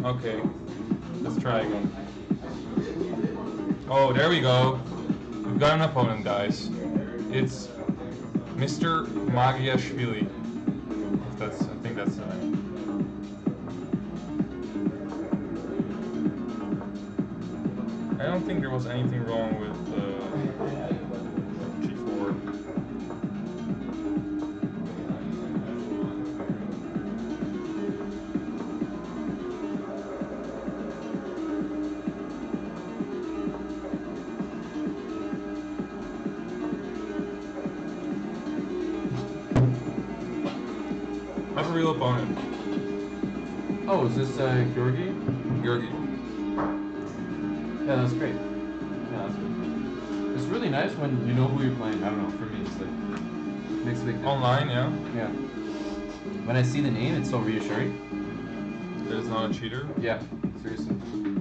Okay, let's try again. Oh, there we go. We've got an opponent, guys. It's Mr. Magiashvili. I think that's the name. I don't think there was anything wrong with G4. I have a real opponent. Oh, is this Georgi? Georgi. Yeah, that's great. Yeah, that's good. It's really nice when you know who you're playing. I don't know, for me it's like makes a big difference. Online, yeah? Yeah. When I see the name, it's so reassuring. That it's not a cheater? Yeah, seriously.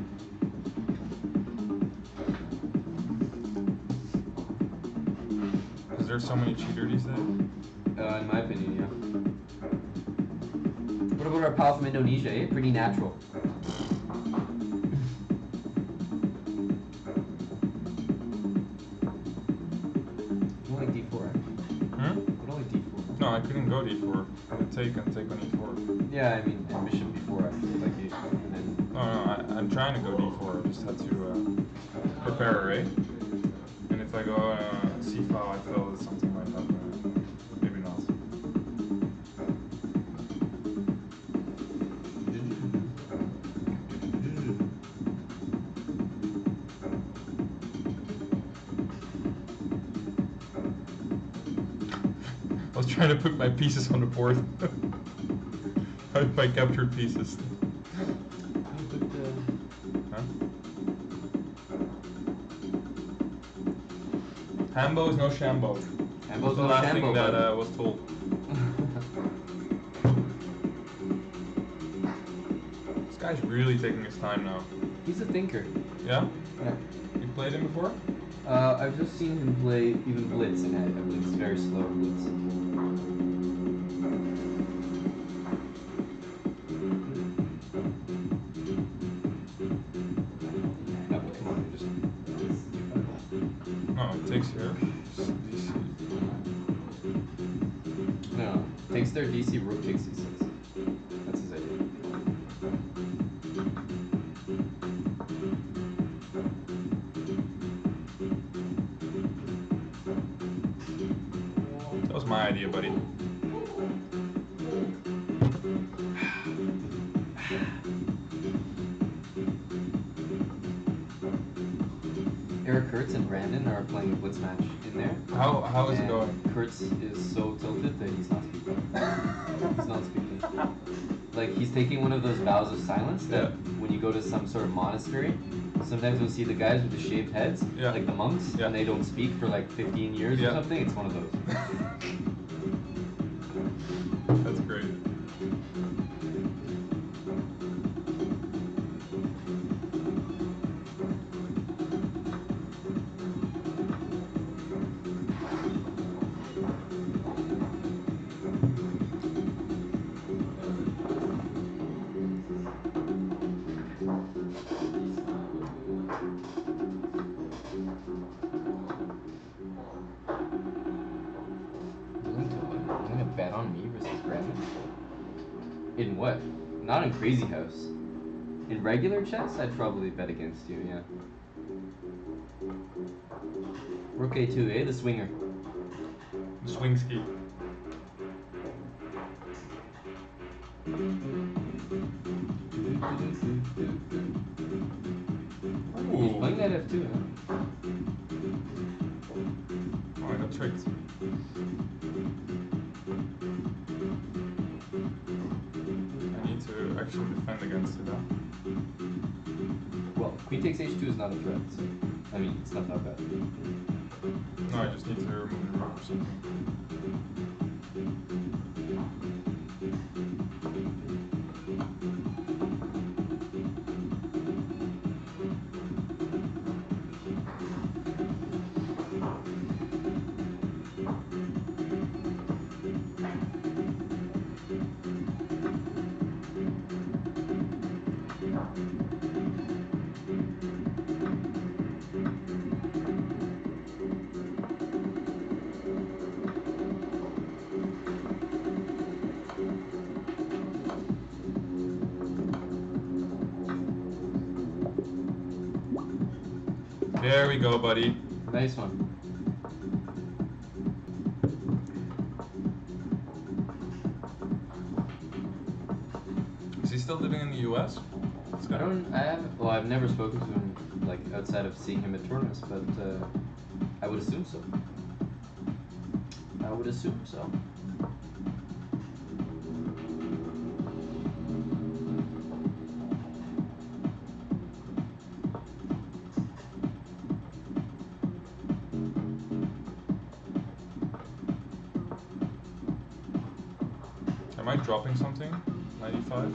Is there so many cheaters these days? In my opinion, yeah. What about our pal from Indonesia, eh? Pretty natural. You like D4, eh? Hmm? You don't like D4. No, I couldn't go D4. I could take on E4. Yeah, I mean, and bishop B4 actually, like you, and then... No, I'm trying to go D4. I just had to prepare, right? And if I go C5, I feel that something might happen. Maybe not. I was trying to put my pieces on the board. My captured pieces. Huh? Hambo is no shambo. Hambo's the no last shambo, thing that was told. This guy's really taking his time now. He's a thinker. Yeah? Yeah. You played him before? I've just seen him play even Blitz, and I believe it's very slow Blitz. No, come on, just... No, it takes here. No, takes their DC, rook takes C6. That's his idea. That was my idea, buddy. Eric Kurtz and Brandon are playing a Blitz match in there. How is it going? Kurtz is so tilted that he's not speaking. He's not speaking. Like, he's taking one of those vows of silence that when you go to some sort of monastery, sometimes you'll see the guys with the shaved heads, like the monks, and they don't speak for like 15 years or something. It's one of those. That's great. You're gonna bet on me versus Brandon? In what? Not in Crazy House. In regular chess, I'd probably bet against you, yeah. Rook A2, eh? The swinger. The swing ski. He's playing that F2, huh? Oh, I got tricked. I need to actually defend against it, huh? Well, queen takes H2 is not a threat, so... I mean, it's not that bad. No, I just need to remove the rook or something. There we go, buddy. Nice one. Is he still living in the U.S.? I've never spoken to him, like, outside of seeing him at tournaments, but I would assume so. I would assume so. Am I dropping something? 95?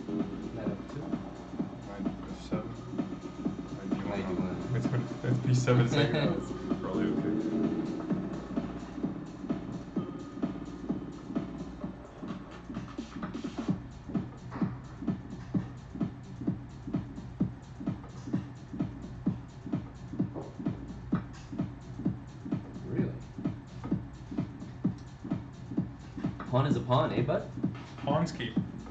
902. 97? 91. It's P7 seconds. That's probably okay. Really? Pawn is a pawn, eh, bud? Ponsky.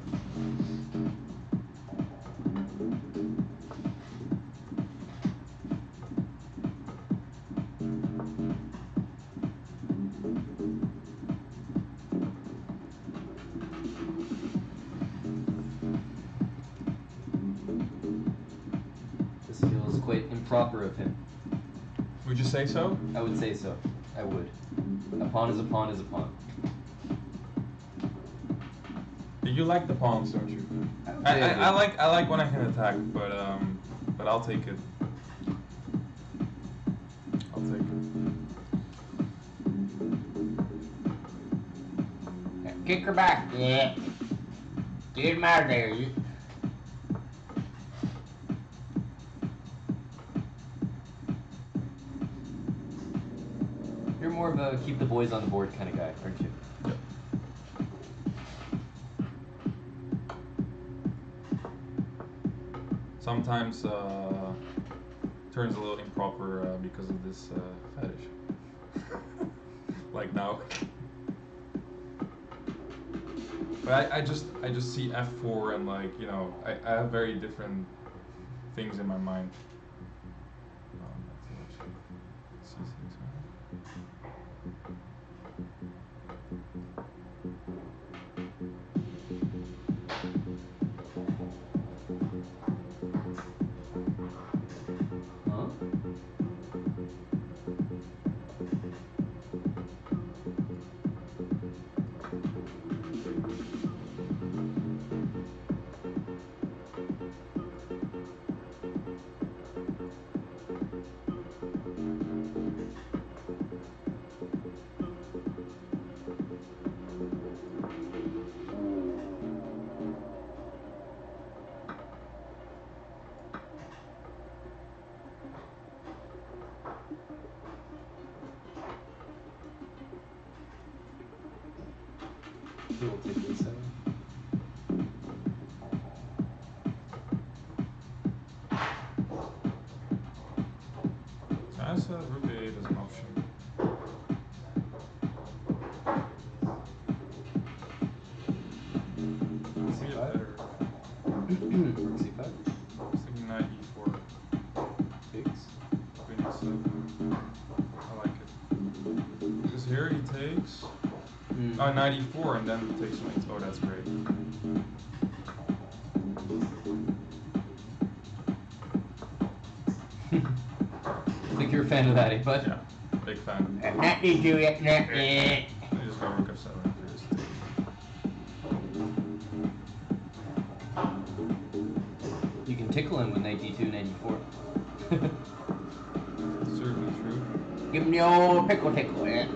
This feels quite improper of him. Would you say so? I would say so. I would. A pawn is a pawn is a pawn. You like the pawns, don't you? I I like when I can attack, but I'll take it. I'll take it. Kick her back. Yeah. Get him out of there. You're more of a keep the boys on the board kind of guy, aren't you? Yep. Sometimes turns a little improper because of this fetish. Like now. But I just see F4 and, like, you know, I have very different things in my mind. Huh? He will take A7. As rook A8 as an option. See it better. Rook C5. I was thinking knight E4. Takes. Queen E7. I like it. Because here he takes. Oh, knight E4 and then he takes knight. Oh, that's great. I think you're a fan of that, eh, bud? Yeah, big fan. Not to do it. Not I yet. just got rook F7 first. You can tickle him with knight D2, knight E4. Certainly true. Give him the old pickle tickle. Yeah.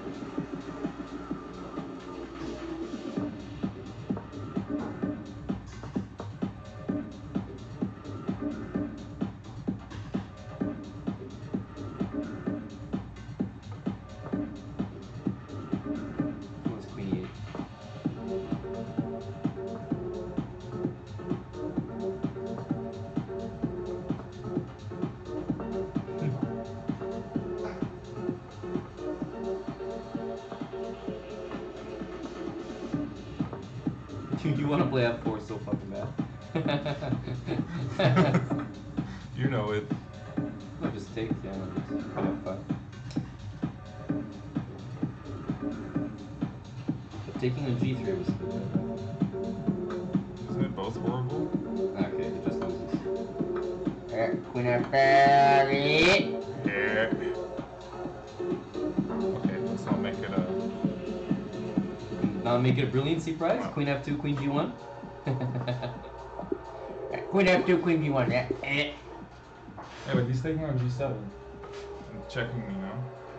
What's Queen E8? You want to play F4 so fucking bad. You know it. No, just just take, yeah, just put F5. But taking on G3 was good. Isn't it both horrible? Okay, it just loses. Queen F5. Yeah. Okay, let's not make it a. Not make it a brilliancy prize? Queen F2, Queen G1? Queen F2, Queen G1. Yeah. Yeah, but he's taking on G7 and checking me now.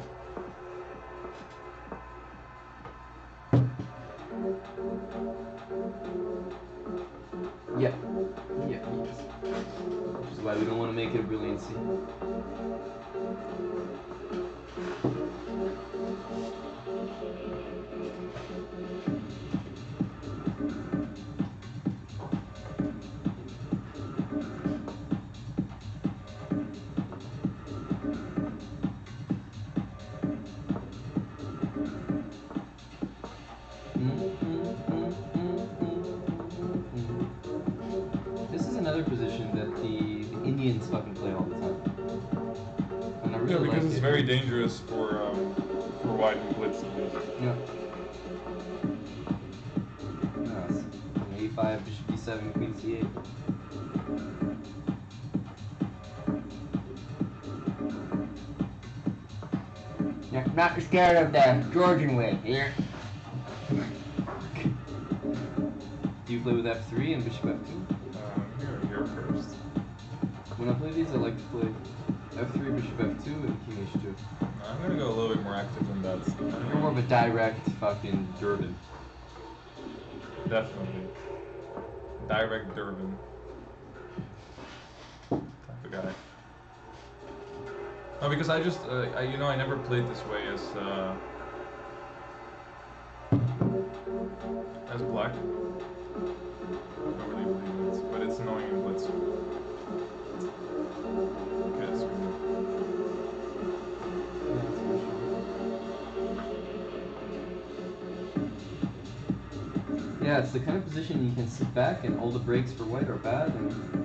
Yeah. Yeah, yes. Which is why we don't want to make it a brilliancy. This is another position that the Indians fucking play all the time. And I really Yeah, because like it's it. very dangerous for wide and blitz to use. Yeah. Nice. A5, bishop d7, queen c8. Yeah, not scared of the Georgian way here. Do you play with f3 and bishop f2? Here first. When I play these, I like to play f3, bishop f2, and king h2. I'm gonna go a little bit more active than that. You're more of a direct fucking Durbin. Definitely. Direct Durbin. Type of guy. No, because I just, I never played this way as black. I don't really believe it, but it's annoying in blitz. Okay, that's good. Yeah, it's the kind of position you can sit back and all the breaks for white are bad and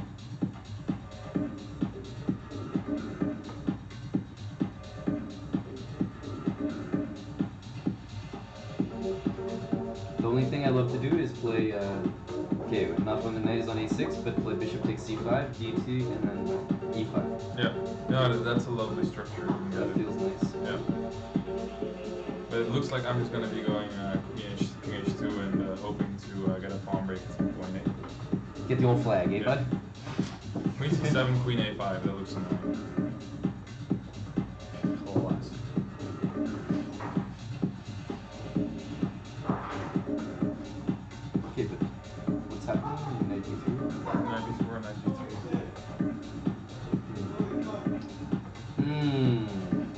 the only thing I love to do is play okay, not when the knight is on a6, but play bishop takes c5, d2, and then e5. Yeah, no, that's a lovely structure. That feels nice. Yeah. But it looks like I'm just gonna be going king h2 and hoping to get a pawn break at some point. Get the old flag, eh, Yeah. bud? Queen c7, queen a5. That looks annoying. Classic. Okay, but what's happening? Knight d3? Knight b4, knight b3. Hmm.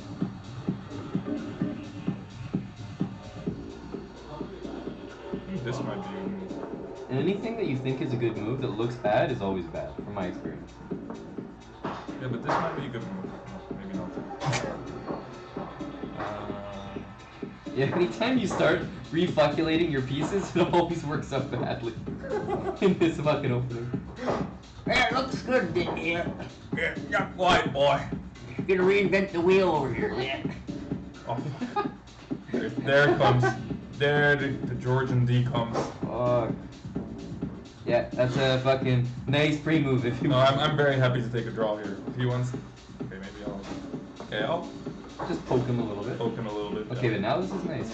This might be a move. Anything that you think is a good move that looks bad is always bad, from my experience. Yeah, but this might be a good move. No, maybe not. Yeah, anytime you start refuculating your pieces, it always works out badly in this fucking opening. Yeah, it looks good, yeah. Yeah, not quite, boy. Gonna reinvent the wheel over here, yeah. Oh. There it comes. There the Georgian D comes. Fuck. Yeah, that's a fucking nice pre-move if you No, want. I'm very happy to take a draw here. If he wants, okay, maybe I'll. Okay, I'll Just poke him a little bit. poke him a little bit. Okay, yeah. but now this is nice.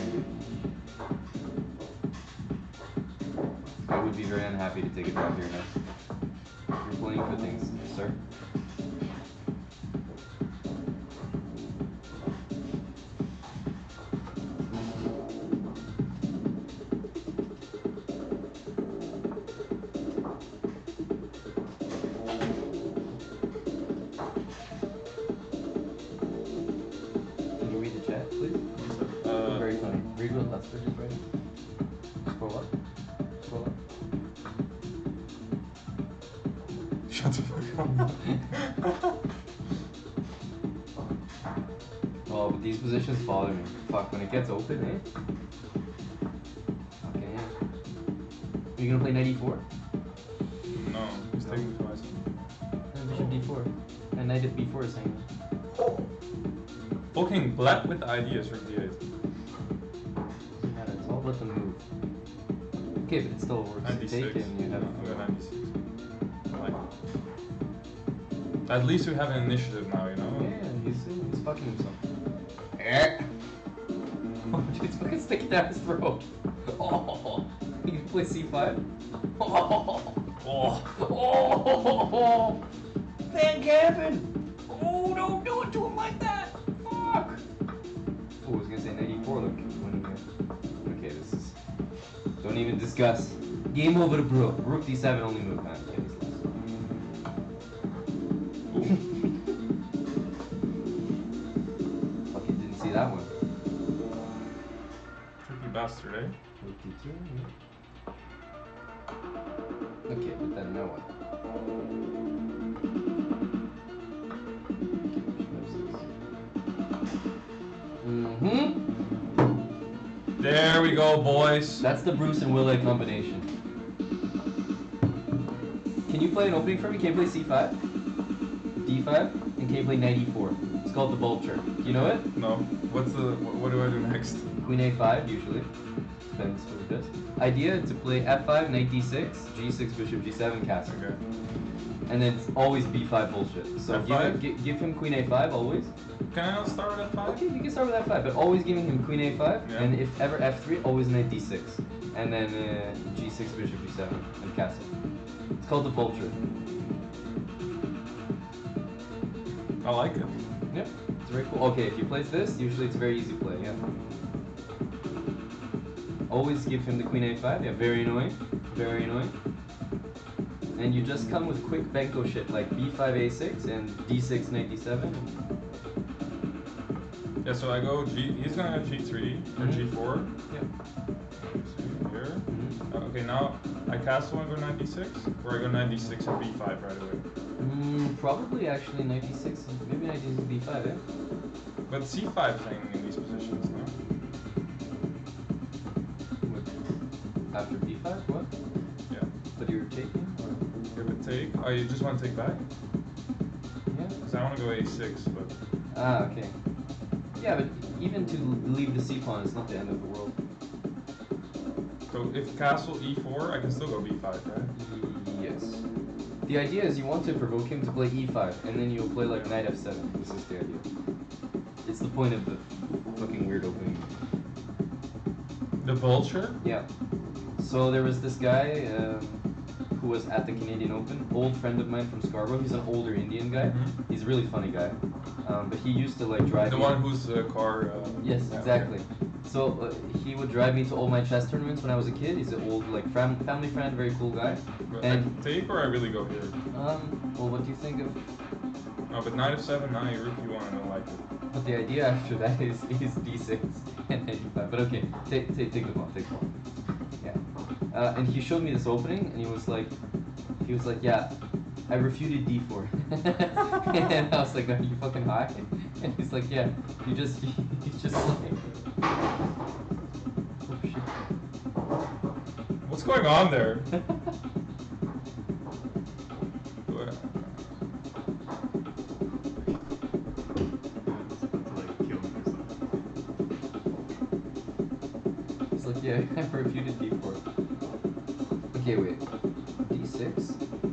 I would be very unhappy to take a draw here now. You're playing for things, sir. Can you read the chat, please? Very funny. Read what Lester just writing. Scroll up. Scroll up. Shut the fuck up. Oh, but these positions bother me. Fuck, when it gets open, eh? Okay. Are you gonna play knight e4? No, he's taking twice. Bishop d4. And knight at b4 is hanging. Okay, black with the ideas for d8. Yeah, that's all but the move. Okay, but it still works. 96. Take and you have. I'm going 96. I like it. At least we have an initiative now, you know? Yeah, he's fucking himself. Yeah. Oh, dude, he's fucking sticking down his throat. Oh, you can play c5. Oh, oh, Van Gavin. Oh, don't do it to him like that. Fuck. Oh, I was gonna say 94. Look, winning here. Okay, this is. Don't even discuss. Game over to Brook. Rook d7 only move, man. Yeah, he's lost. Fucking didn't see that one. Tricky bastard, eh? Rook d2, yeah. Okay, but then no one. Mm-hmm. There we go, boys. That's the Bruce and Willie combination. Can you play an opening for me? Can you play c5? d5? And can you play knight e4? It's called the vulture. Do you know it? No. What's the? What do I do next? Queen a5 usually. Depends what it does. Idea to play f5, knight d6, g6, bishop g7, castle. Okay. And then it's always b5 bullshit. So F5? give him queen a5 always. Can I not start with f5? Okay, you can start with f5, but always giving him queen a5, Yeah. and if ever f3, always knight d6, and then g6, bishop g7, and castle. It's called the vulture. I like it. Yep, it's very cool. Okay, if he plays this, usually it's very easy to play. Yeah. Always give him the queen a5. Yeah, very annoying, very annoying. And you just come with quick Benko shit like b5 a6 and d6 knight d7. Yeah, so I go G. He's gonna go G3 or G4. Yeah. See here. Mhm. Okay, now I castle and go 96, or I go 96 and B5 right away. Probably actually knight d6, maybe knight d6 b5, eh? But C5 thing in these positions, no? After b5, what? Yeah. But you're taking, or? Give a take. Oh, you just want to take back? Yeah. Because I want to go A6, but Ah, okay. Yeah, but even to leave the c pawn is not the end of the world. so if castle E4, I can still go B5, right? Yes. The idea is you want to provoke him to play e5, and then you'll play like knight f7. This is the idea. It's the point of the fucking weird opening. The vulture? Yeah. So there was this guy who was at the Canadian Open, old friend of mine from Scarborough. He's an older Indian guy. Mhm. He's a really funny guy. But he used to like drive The me. one whose car. Yes, yeah, exactly. okay. So he would drive me to all my chess tournaments when I was a kid. He's an old like family friend, very cool guy. But And I take or I really go here? well, what do you think of? Oh, but knight f7, now you rook e1, I don't like it. But the idea after that is d6 and knight e5. But okay, take the ball, take the ball. Yeah. And he showed me this opening, and he was like, yeah, I refuted d4. And I was like, are you fucking high? And he's like, yeah, he's just like. Oh shit. What's going on there? He's like, yeah, I refuted d4. Okay, wait. d6?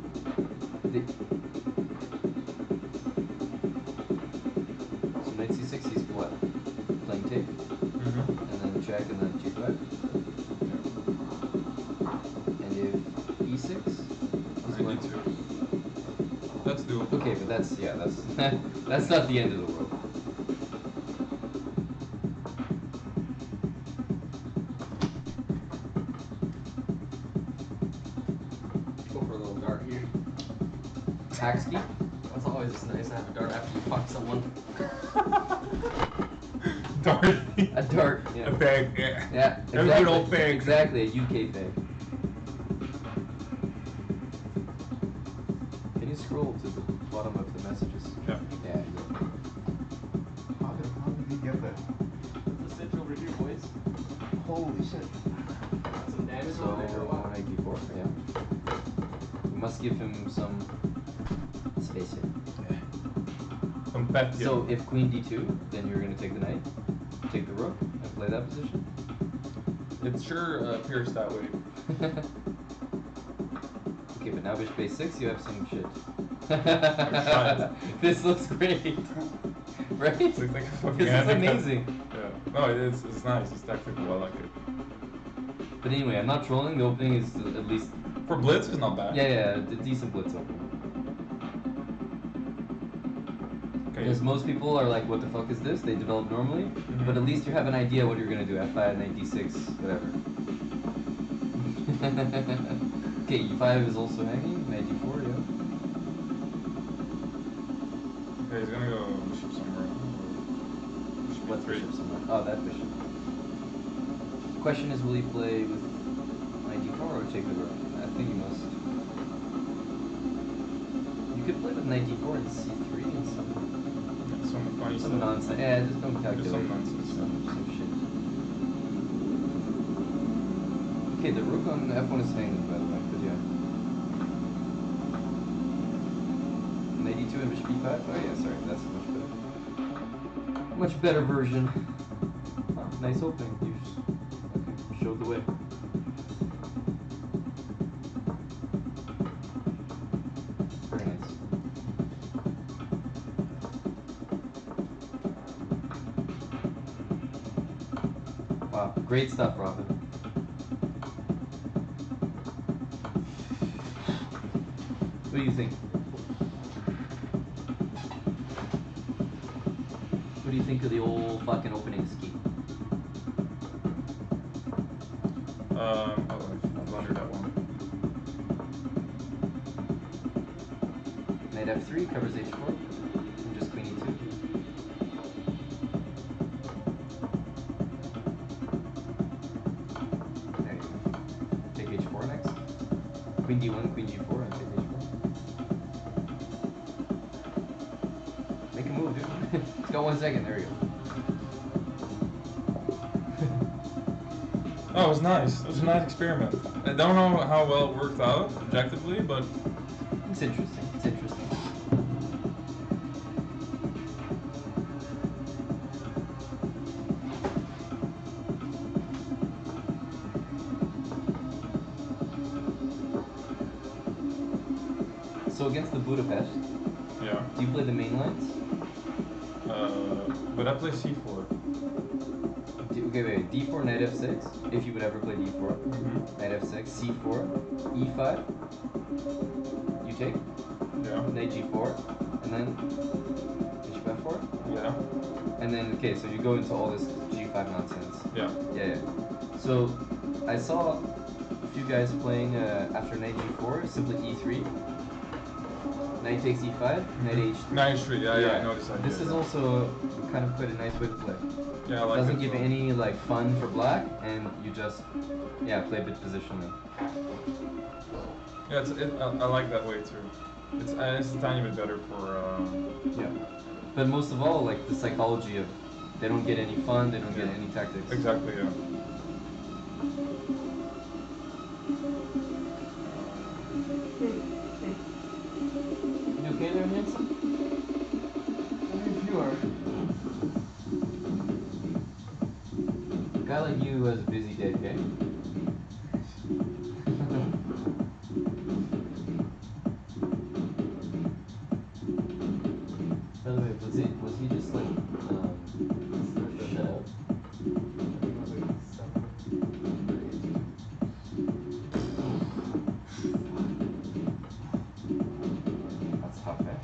So knight c6, he's what? Playing take? And then check, and then g5? And if e6? He's I going need to. That's doable. Okay, but that's, yeah, that's not the end of the world. Go for a little dart here. Hack ski? That's always just nice to have a dart after you fuck someone. Dart. A dart. Yeah. A bag, yeah. Yeah, A exactly. good old bag. Exactly, a UK bag. Can you scroll to the bottom of the messages? Yeah. Yeah. How did he get that? Let's sit over here, boys. Holy shit. Got some damage So, over there or what? 94, yeah. We must give him some space here. Competitive. So if queen d2, then you're gonna take the knight, take the rook, and play that position. It sure appears that way. Okay, but now bishop a6, you have some shit. tried. This looks great, right? It's like a fucking This is handicap. amazing. Yeah. No, it's nice. It's technical. I like it. But anyway, I'm not trolling. The opening is at least For blitz, it's not bad. yeah, the decent blitz opening. Okay. Because most people are like, what the fuck is this? They develop normally, Mhm. but at least you have an idea what you're gonna do. F5, knight d6, whatever. Okay, e5 is also hanging, knight d4, yeah. Okay, he's gonna go bishop somewhere. Bishop What E3. bishop somewhere? Oh, that bishop. The question is, will he play with knight d4 or take the rook? I think he must. You could play with knight d4 and c3 and some Some funny some stuff. nonsense. Yeah, just don't calculate. some nonsense. Some shit. Okay, the rook on f1 is hanging, by the way, but yeah. Knight d2 and bishop e5? Oh yeah, sorry, that's much better. Much better version. Oh, nice opening. You just okay, showed the way. Very nice. Wow, great stuff, Robin. What do you think? What do you think of the old fucking opening scheme? Oh, I blundered that one. Knight f3 covers h4, and just queen e2. There you go. Take h4 next. Queen d1, queen g4, and take h4. Make a move, dude. It's got 1 second. There we go. Oh, it was nice. It was a nice experiment. I don't know how well it worked out objectively, but It's interesting. It's interesting. So against the Budapest, yeah. do you play the main lines? But I play c4. Okay, wait. D4, knight f6. If you would ever play d4, Mm-hmm. knight f6, c4, e5. You take Yeah. knight g4, and then bishop f4, Yeah. and then okay. So you go into all this g5 nonsense. Yeah. Yeah. So I saw a few guys playing after knight g4, simply e3. Knight takes e5, knight h3. Nice street. Yeah, yeah. I noticed that. This is also kind of quite a nice way to play. Yeah, I like Doesn't it give as well. any like fun for black, and you just play a bit positionally. Yeah, I like that way too. It's a tiny bit better for. Yeah. But most of all, like the psychology of they don't get any fun, they don't get Yeah. any tactics. Exactly. Yeah. You okay there, Hanson? If you are. A guy like you has a busy day, okay? By the way, was he just like shut up? That's tough, eh?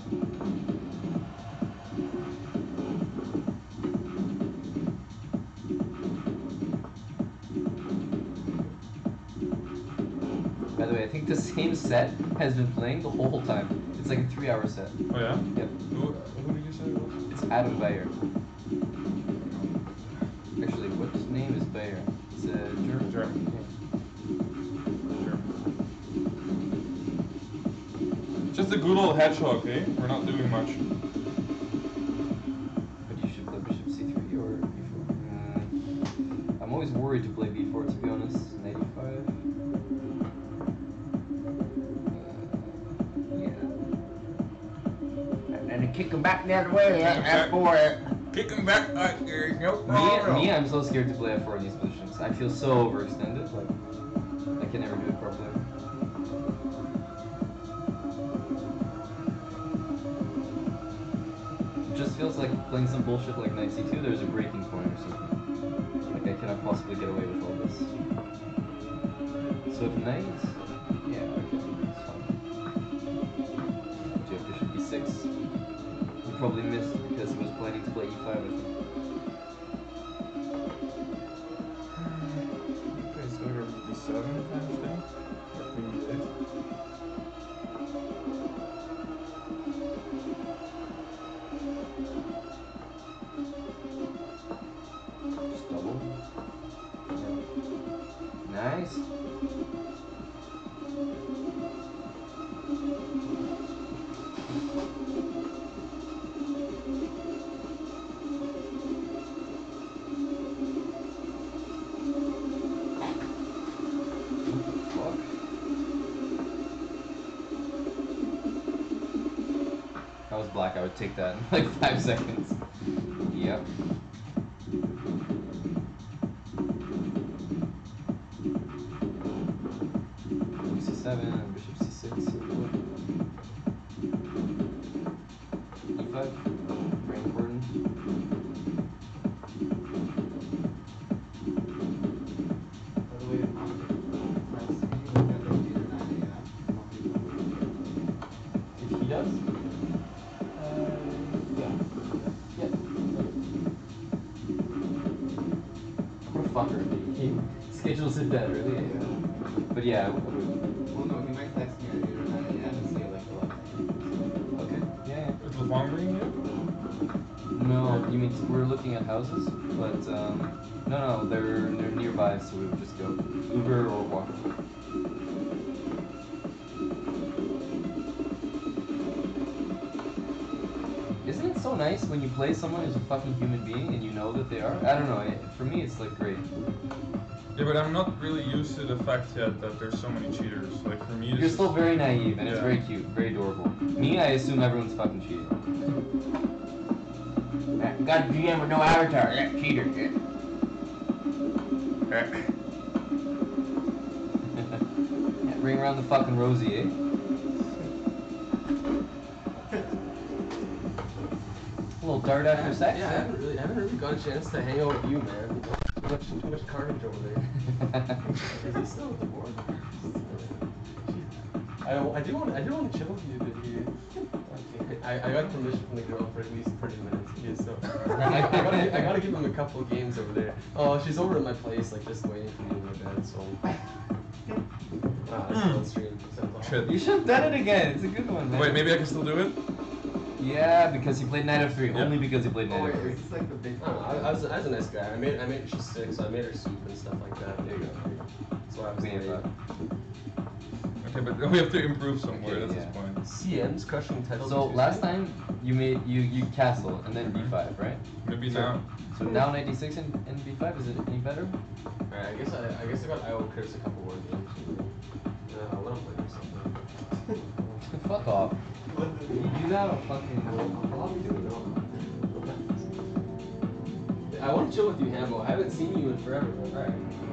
By the way, I think the same set has been playing the whole time. It's like a 3-hour set. Oh yeah. Yep. Who did you say it was? It's Adam Bayer. Actually, what name is Bayer? It's a German. German. Sure. Just a good old hedgehog, eh? We're not doing much. But you should play bishop c3 or b4. I'm always worried to play b4, to be honest. Knight e5. Yeah. And a kick of him back the other way. Kick him F4. Kick him back. There's no problem. Me, I'm so scared to play F4 in these positions. I feel so overextended. Like, I can never do it properly. It just feels like playing some bullshit like Knight C2. There's a breaking point or something. Like, I cannot possibly get away with all this. So if Knight, yeah, okay, that's fine. Do you have Bishop B6? He probably missed because he was planning to play E5, I think. Okay, so go to B7 kind of thing. Or Queen B8. Just double. Yeah. Nice. Fuck. That was black. I would take that in like 5 seconds. Yep. C7 and Bishop C6. E5. Very important. By the way, nice to meet you. I think you did 9 If he does? yeah. Yeah. What a fucker. He schedules it that early. Yeah. But yeah, Well, no, he might text me at 8 or 9 a.m. and say like 11. okay. Yeah. Is LeBlanc bringing you? No, you mean we're looking at houses, but no, they're nearby, so we would just go Uber or walk. Isn't it so nice when you play someone who's a fucking human being and you know that they are? I don't know. For me, it's like great. Yeah, but I'm not really used to the fact yet that there's so many cheaters. Like for me, You're still very naive, and it's Yeah. very cute, very adorable. Me, I assume everyone's fucking cheating. Got a GM with no avatar. That cheater. Yeah. Yeah, ring around the fucking rosy, eh? A little dart after sex. Yeah, I haven't really got a chance to hang out with you, man. Too much carnage over there. Is he still at the board? I do want to chill with you, but I got permission from the girl for at least 30 minutes. Yeah, so I gotta give him a couple of games over there. Oh, she's over at my place, like just waiting for me in my bed. So. That's on stream. Sounds awesome. Shit. You should have done it again. It's a good one, man. Wait, maybe I can still do it? Yeah, because he played Knight F3. Yeah. Only because he played Oh, Knight wait, F3. is this like the big I don't know, I was a nice guy. I made she's sick, so I made her soup and stuff like that. There you go. So I was Queen late. F5. Okay, but we have to improve somewhere. Okay, That's yeah. his point. CM's crushing titles. So Tuesday? last time you made you castle and then B5, right? Maybe So- now. So now 96 and B5, is it any better? Alright, I guess I got IO curse a couple more games. Let him play or something. Fuck off. You do that, I'll fucking. I want to chill with you, Hambo. I haven't seen you in forever. Alright.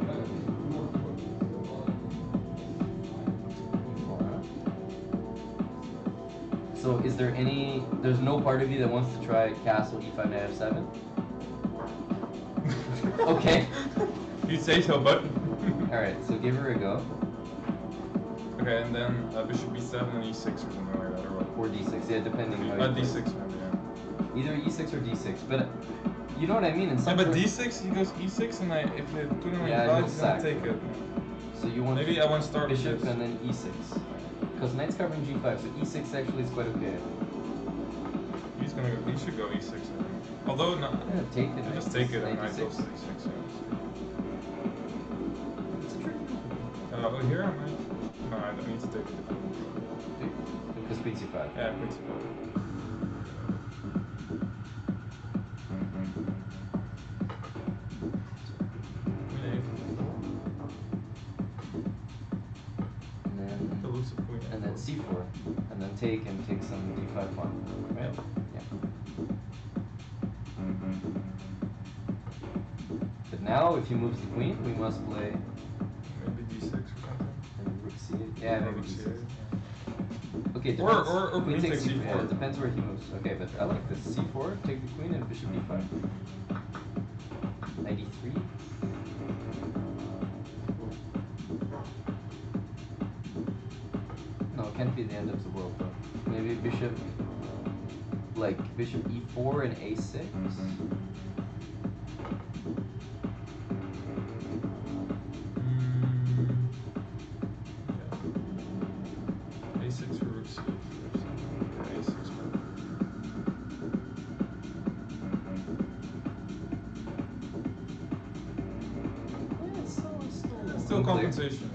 So is there any? There's no part of you that wants to try castle E5 Knight F7? Okay. You say so, but. All right. So give her a go. Okay, and then Bishop B7 and E6 or something like that, or what? Or D6, yeah, depending how you play. D6 maybe, yeah. Either E6 or D6, but you know what I mean. In Yeah, some but sort- D6, he goes E6, and if they put him on Yeah, E5, he'll he's gonna sack. take it. So you want Maybe I want to start with bishop this. and then E6, because knight's covering G5, so E6 actually is quite okay. He should go E6, I think. Although, not. Yeah, take it. Yeah, just knight take it and knight E6. goes E6, yeah. It's a trick. Oh, here I might. No, I don't need to take it. Because queen C5. Yeah, queen C5. And then C4, and then take some D5 pawn, right? Yeah. Yeah. now, if he moves the queen, we must play Maybe d6 or something. rook c8. Yeah, maybe Rook d6. c8. Okay, Or- depends. or queen takes c4. Yeah, c4. it depends where he moves. Okay, but I like this. c4, take the queen, and bishop d5. 93. No, it can't be the end of the world though. Maybe bishop, like bishop e4 and a6. Yeah. A6 for rook c8 or something. Yeah, A6 for Yeah, it's still unclear. compensation.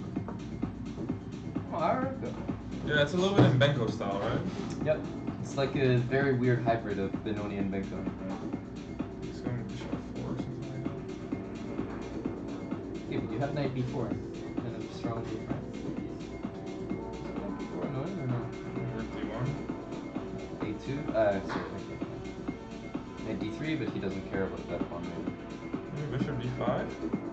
Oh, alright though. Yeah, it's a little bit in Benko style, right? Yep. It's like a very weird hybrid of Benoni and Benko. It's going bishop 4 or something like that. Yeah, but you have knight b4 and a strong move, right? Is knight b4 annoying or no? Rook d1. a2? Sorry, okay. Knight d3, but he doesn't care about that pawn maybe. Maybe bishop d5.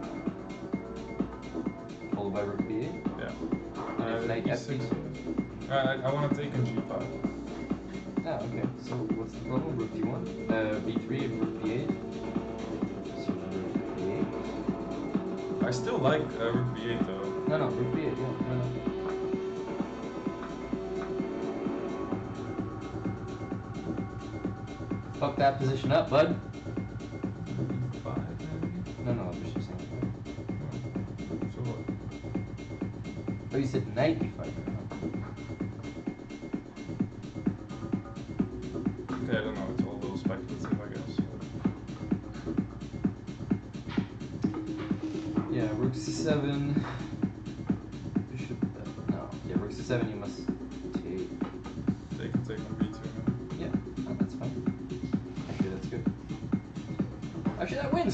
Followed by rook b8. Yeah. And if knight e6. f8. I want to take on g5. Ah, okay. So what's the problem? Rook d1, b3, rook b8. So rook b8. I still like rook b8 though. No, rook b8. Yeah, no. Fuck that position up, bud. E5 maybe? No, bishop's not right. So what? Oh, you said knight e5. Okay, I don't know. It's all a little speculative, I guess. Yeah, rook c7. Bishop. No. Yeah, rook c7. You must take. Take on b2. Yeah, no, that's fine. Actually, that's good. Actually, that wins.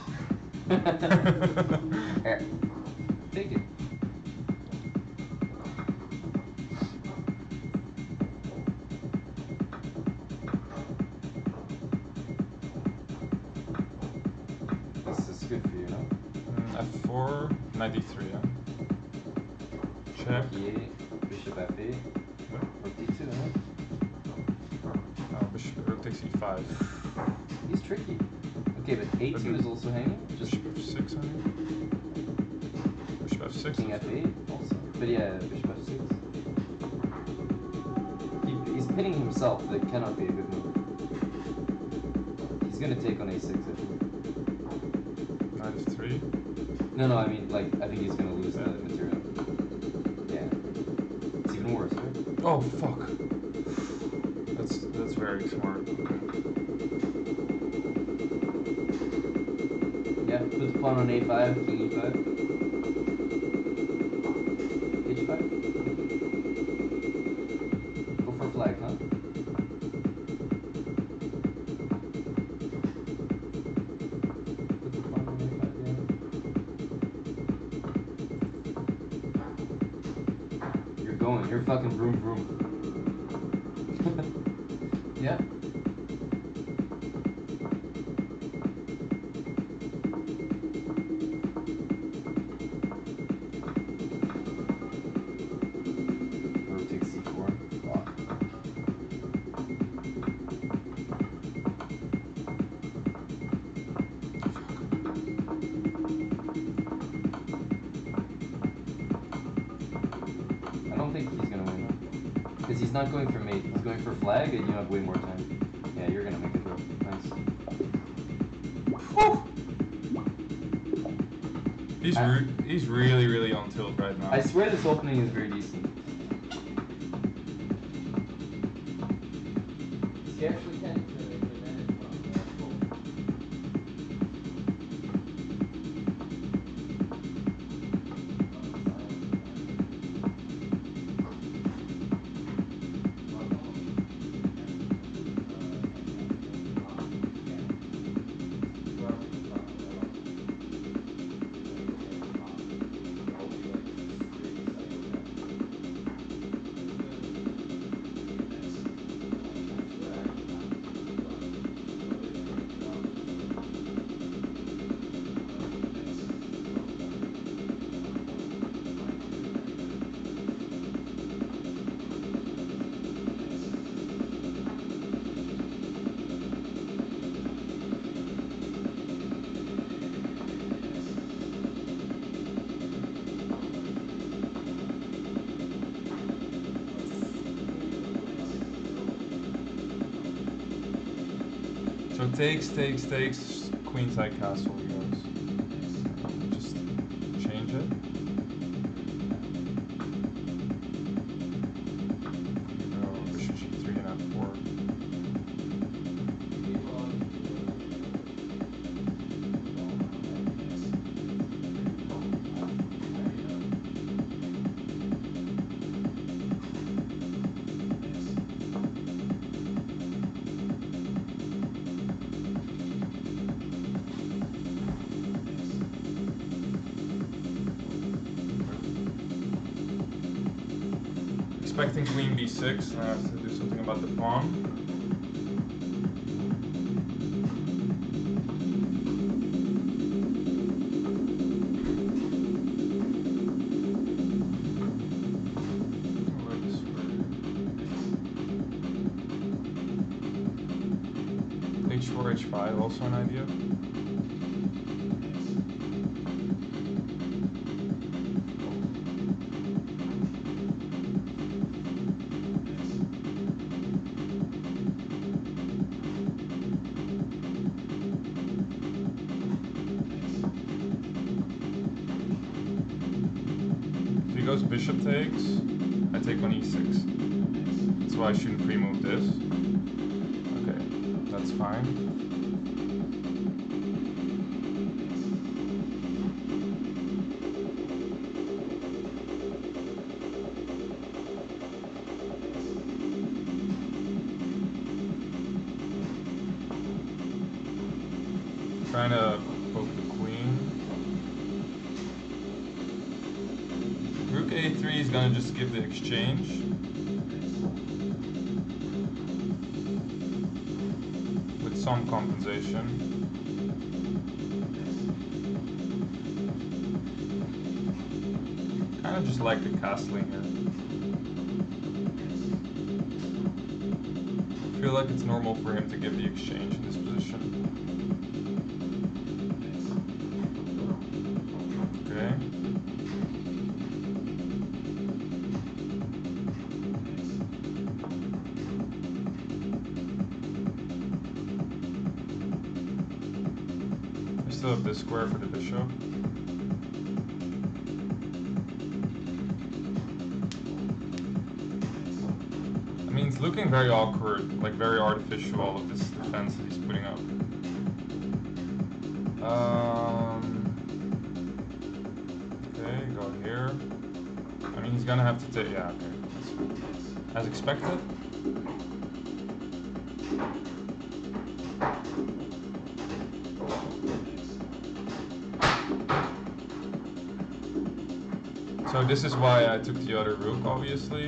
Here, take it. This is good for you, no? F4, knight d3, yeah. Check. E8, bishop f8, rook d2, no? Rook takes e5. He's tricky. Okay, but a2 is also hanging. Just Bishop f6, I think. Bishop f6. king f8 also. But yeah, bishop f6. He's pinning himself. That cannot be a good move. He's gonna take on a6, I think. Knight f3. No, I mean, like, I think he's gonna lose the material. Yeah. It's even worse, right? Oh, fuck. That's very smart. Yeah, put the pawn on a5, king e5. h5. Go for a flag, huh? Put the pawn on a5, yeah. You're going, you're fucking vroom vroom. Yeah. Rook takes c4. Fuck. I don't think he's gonna win. Because he's not going for mate, he's going for flag and you have way more time. Yeah, you're gonna make it through. Nice. He's really, really on tilt right now. I swear this opening is very decent. He actually can take advantage from So takes, queenside castle goes. Just change it. Go bishop g3 and f4. Expecting queen b6, and I have to do something about the pawn. H4, H5, also an idea. If he goes bishop takes, I take on e6. That's why I shouldn't pre-move this. Okay, that's fine. Trying to poke the queen. Rook a3 is gonna just give the exchange. With some compensation. Kinda just like the castling here. I feel like it's normal for him to give the exchange in this position. Okay. I still have this square for the bishop. I mean, it's looking very awkward, like very artificial, all of this defense that he's putting up. Okay, go here. I mean, he's gonna have to take, yeah, okay. As expected. So this is why I took the other rook, obviously.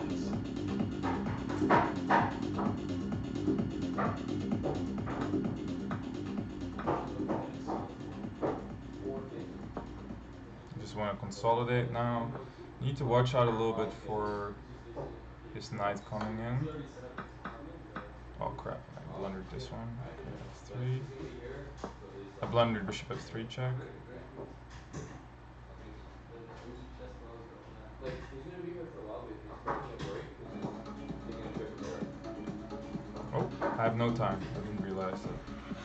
Just want to consolidate now. Need to watch out a little bit for his knight coming in. Oh crap, I blundered this one. Okay, f3. I blundered bishop f3 check. Oh, I have no time. I didn't realize it.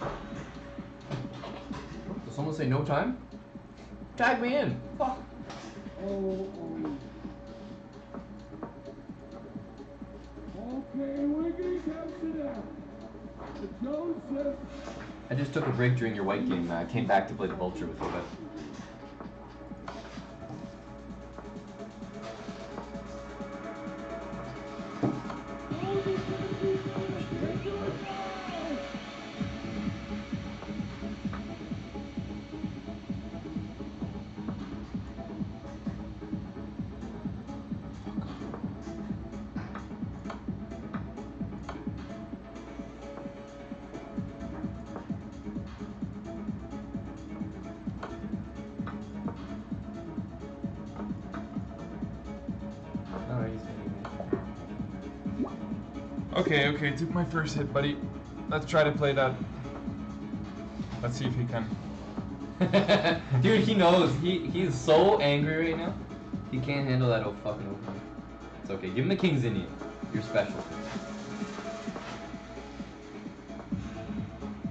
Did someone say no time? Tag me in. Fuck. I just took a break during your white game. I came back to play the vulture with you, but. Okay, took my first hit, buddy. Let's try to play that. Let's see if he can. Dude, he knows. He's so angry right now. He can't handle that fucking opening. It's okay. Give him the King's Indian. You're special.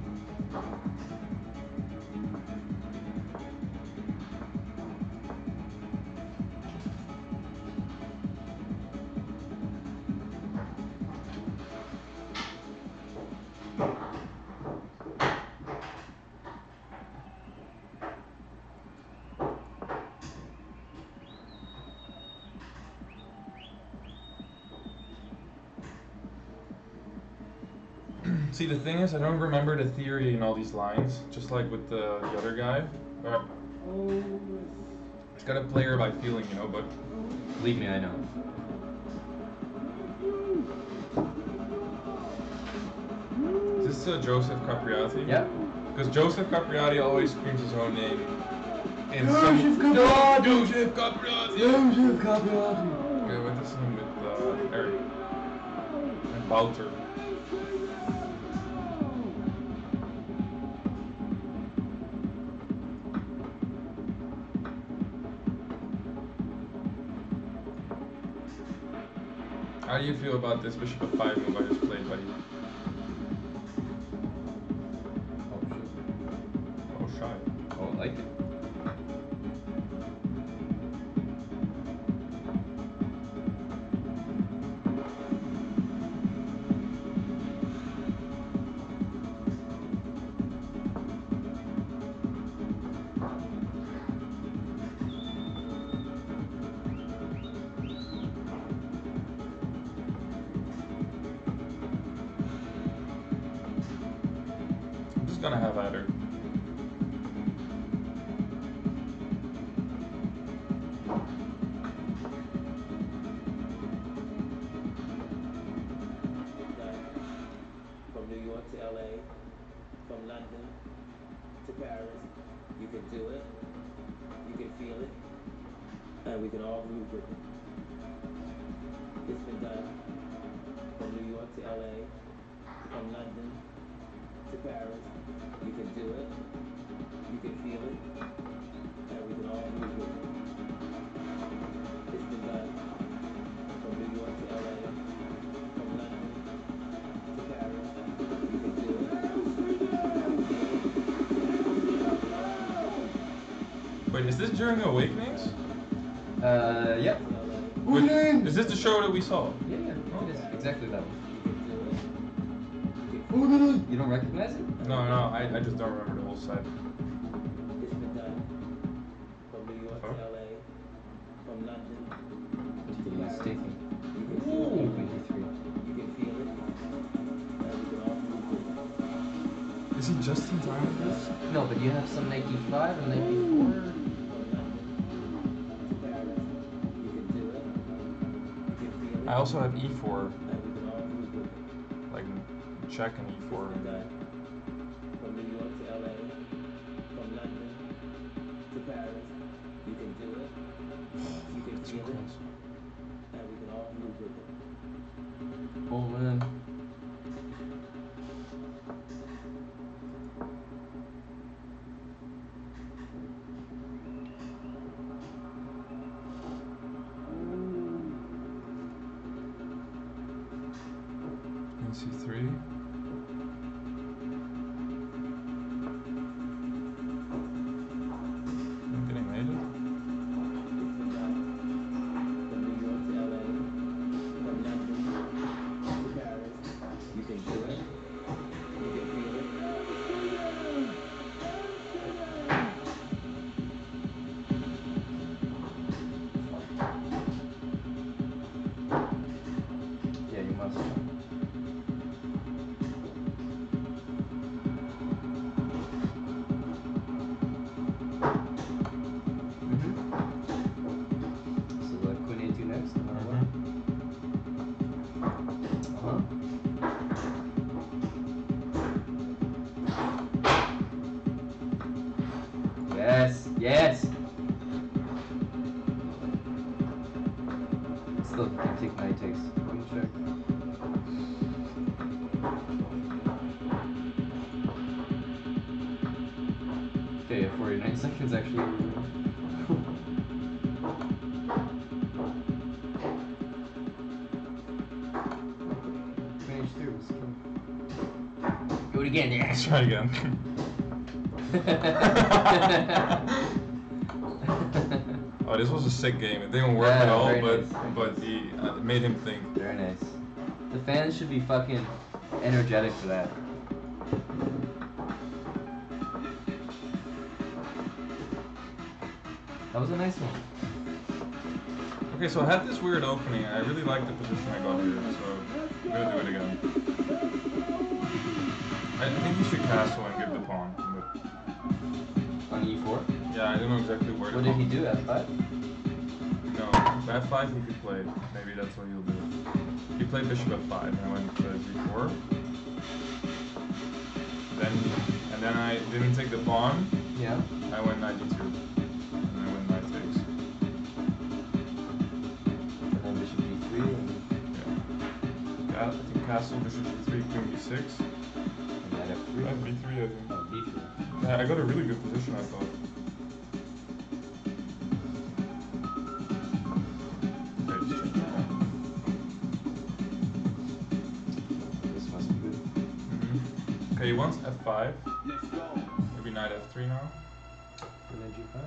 See, the thing is, I don't remember the theory in all these lines, just like with the other guy. But it's gotta play her by feeling, you know, but Believe me, I know. is this Joseph Capriati? Yep. Because Joseph Capriati always screams his own name. In Joseph some... Capriati! Joseph Capriati! Joseph Capriati! Okay, what is him with Eric? And Wouter. How do you feel about this Bishop of 5 move I just played, buddy? Oh, shy. Oh, I like it. I'm just gonna have at her. From New York to LA, from London to Paris, you can do it, you can feel it, and we can all move with it. It's been done from New York to LA, from London to Paris, you can do it, you can feel it, and we can all move with it. It's been done from New York to LA, from London to Paris, you can do it. Wait, is this during Awakenings? Yep. Wait, is this the show that we saw? Yeah, yeah. It is exactly that one. You can do it. You don't recognize it? No, I just don't remember the whole set. It's been done from New York to Huh? LA, from London What to did you Paris. taking? You can do Ooh, it. 23. You can feel it. And we can all move with it. Is he just in time with this? No, but you have some Nike 5 and Nike 4. From London to Paris. You can do it. You can feel it. I also have E4, And we can all move with it. like check and It's E4. been done from New York to LA, from London to Paris. You can do it. You can Too feel it. close. And we can all move with it. Oh man. NC3. I'm getting made it. It's been done from New York to LA, from London to Paris. You can do it. You can feel it. Yeah, you must. So like Queen A2 next, no matter what. Uh-huh. Yes, yes. Still can take night takes. Queen check. Okay, yeah, 49 seconds actually. Queen H3 was killing. Do it again, Let's try again. Oh, this was a sick game. It didn't work Yeah, at all, very but nice, very but nice. it made him think. Very nice. The fans should be fucking energetic for that. That was a nice one. Okay, so I had this weird opening. I really liked the position I got here, so I'm gonna do it again. I think he should castle and give the pawn. But On e4? yeah, I don't know exactly where What the did he pawn. do? F5? No, f5 he could play. Maybe that's what he'll do. He played bishop f5 and I went to g4. Then I didn't take the pawn. Yeah. I went knight d2. And I went knight takes. And then bishop d3. And Yeah. I think castle, bishop g3, queen b6. knight f3. Knight b3 I think. b3. Yeah, I got a really good position I thought. Okay, just check that out. This must be good. Okay, he wants f5. Maybe knight f3 now. And then g5?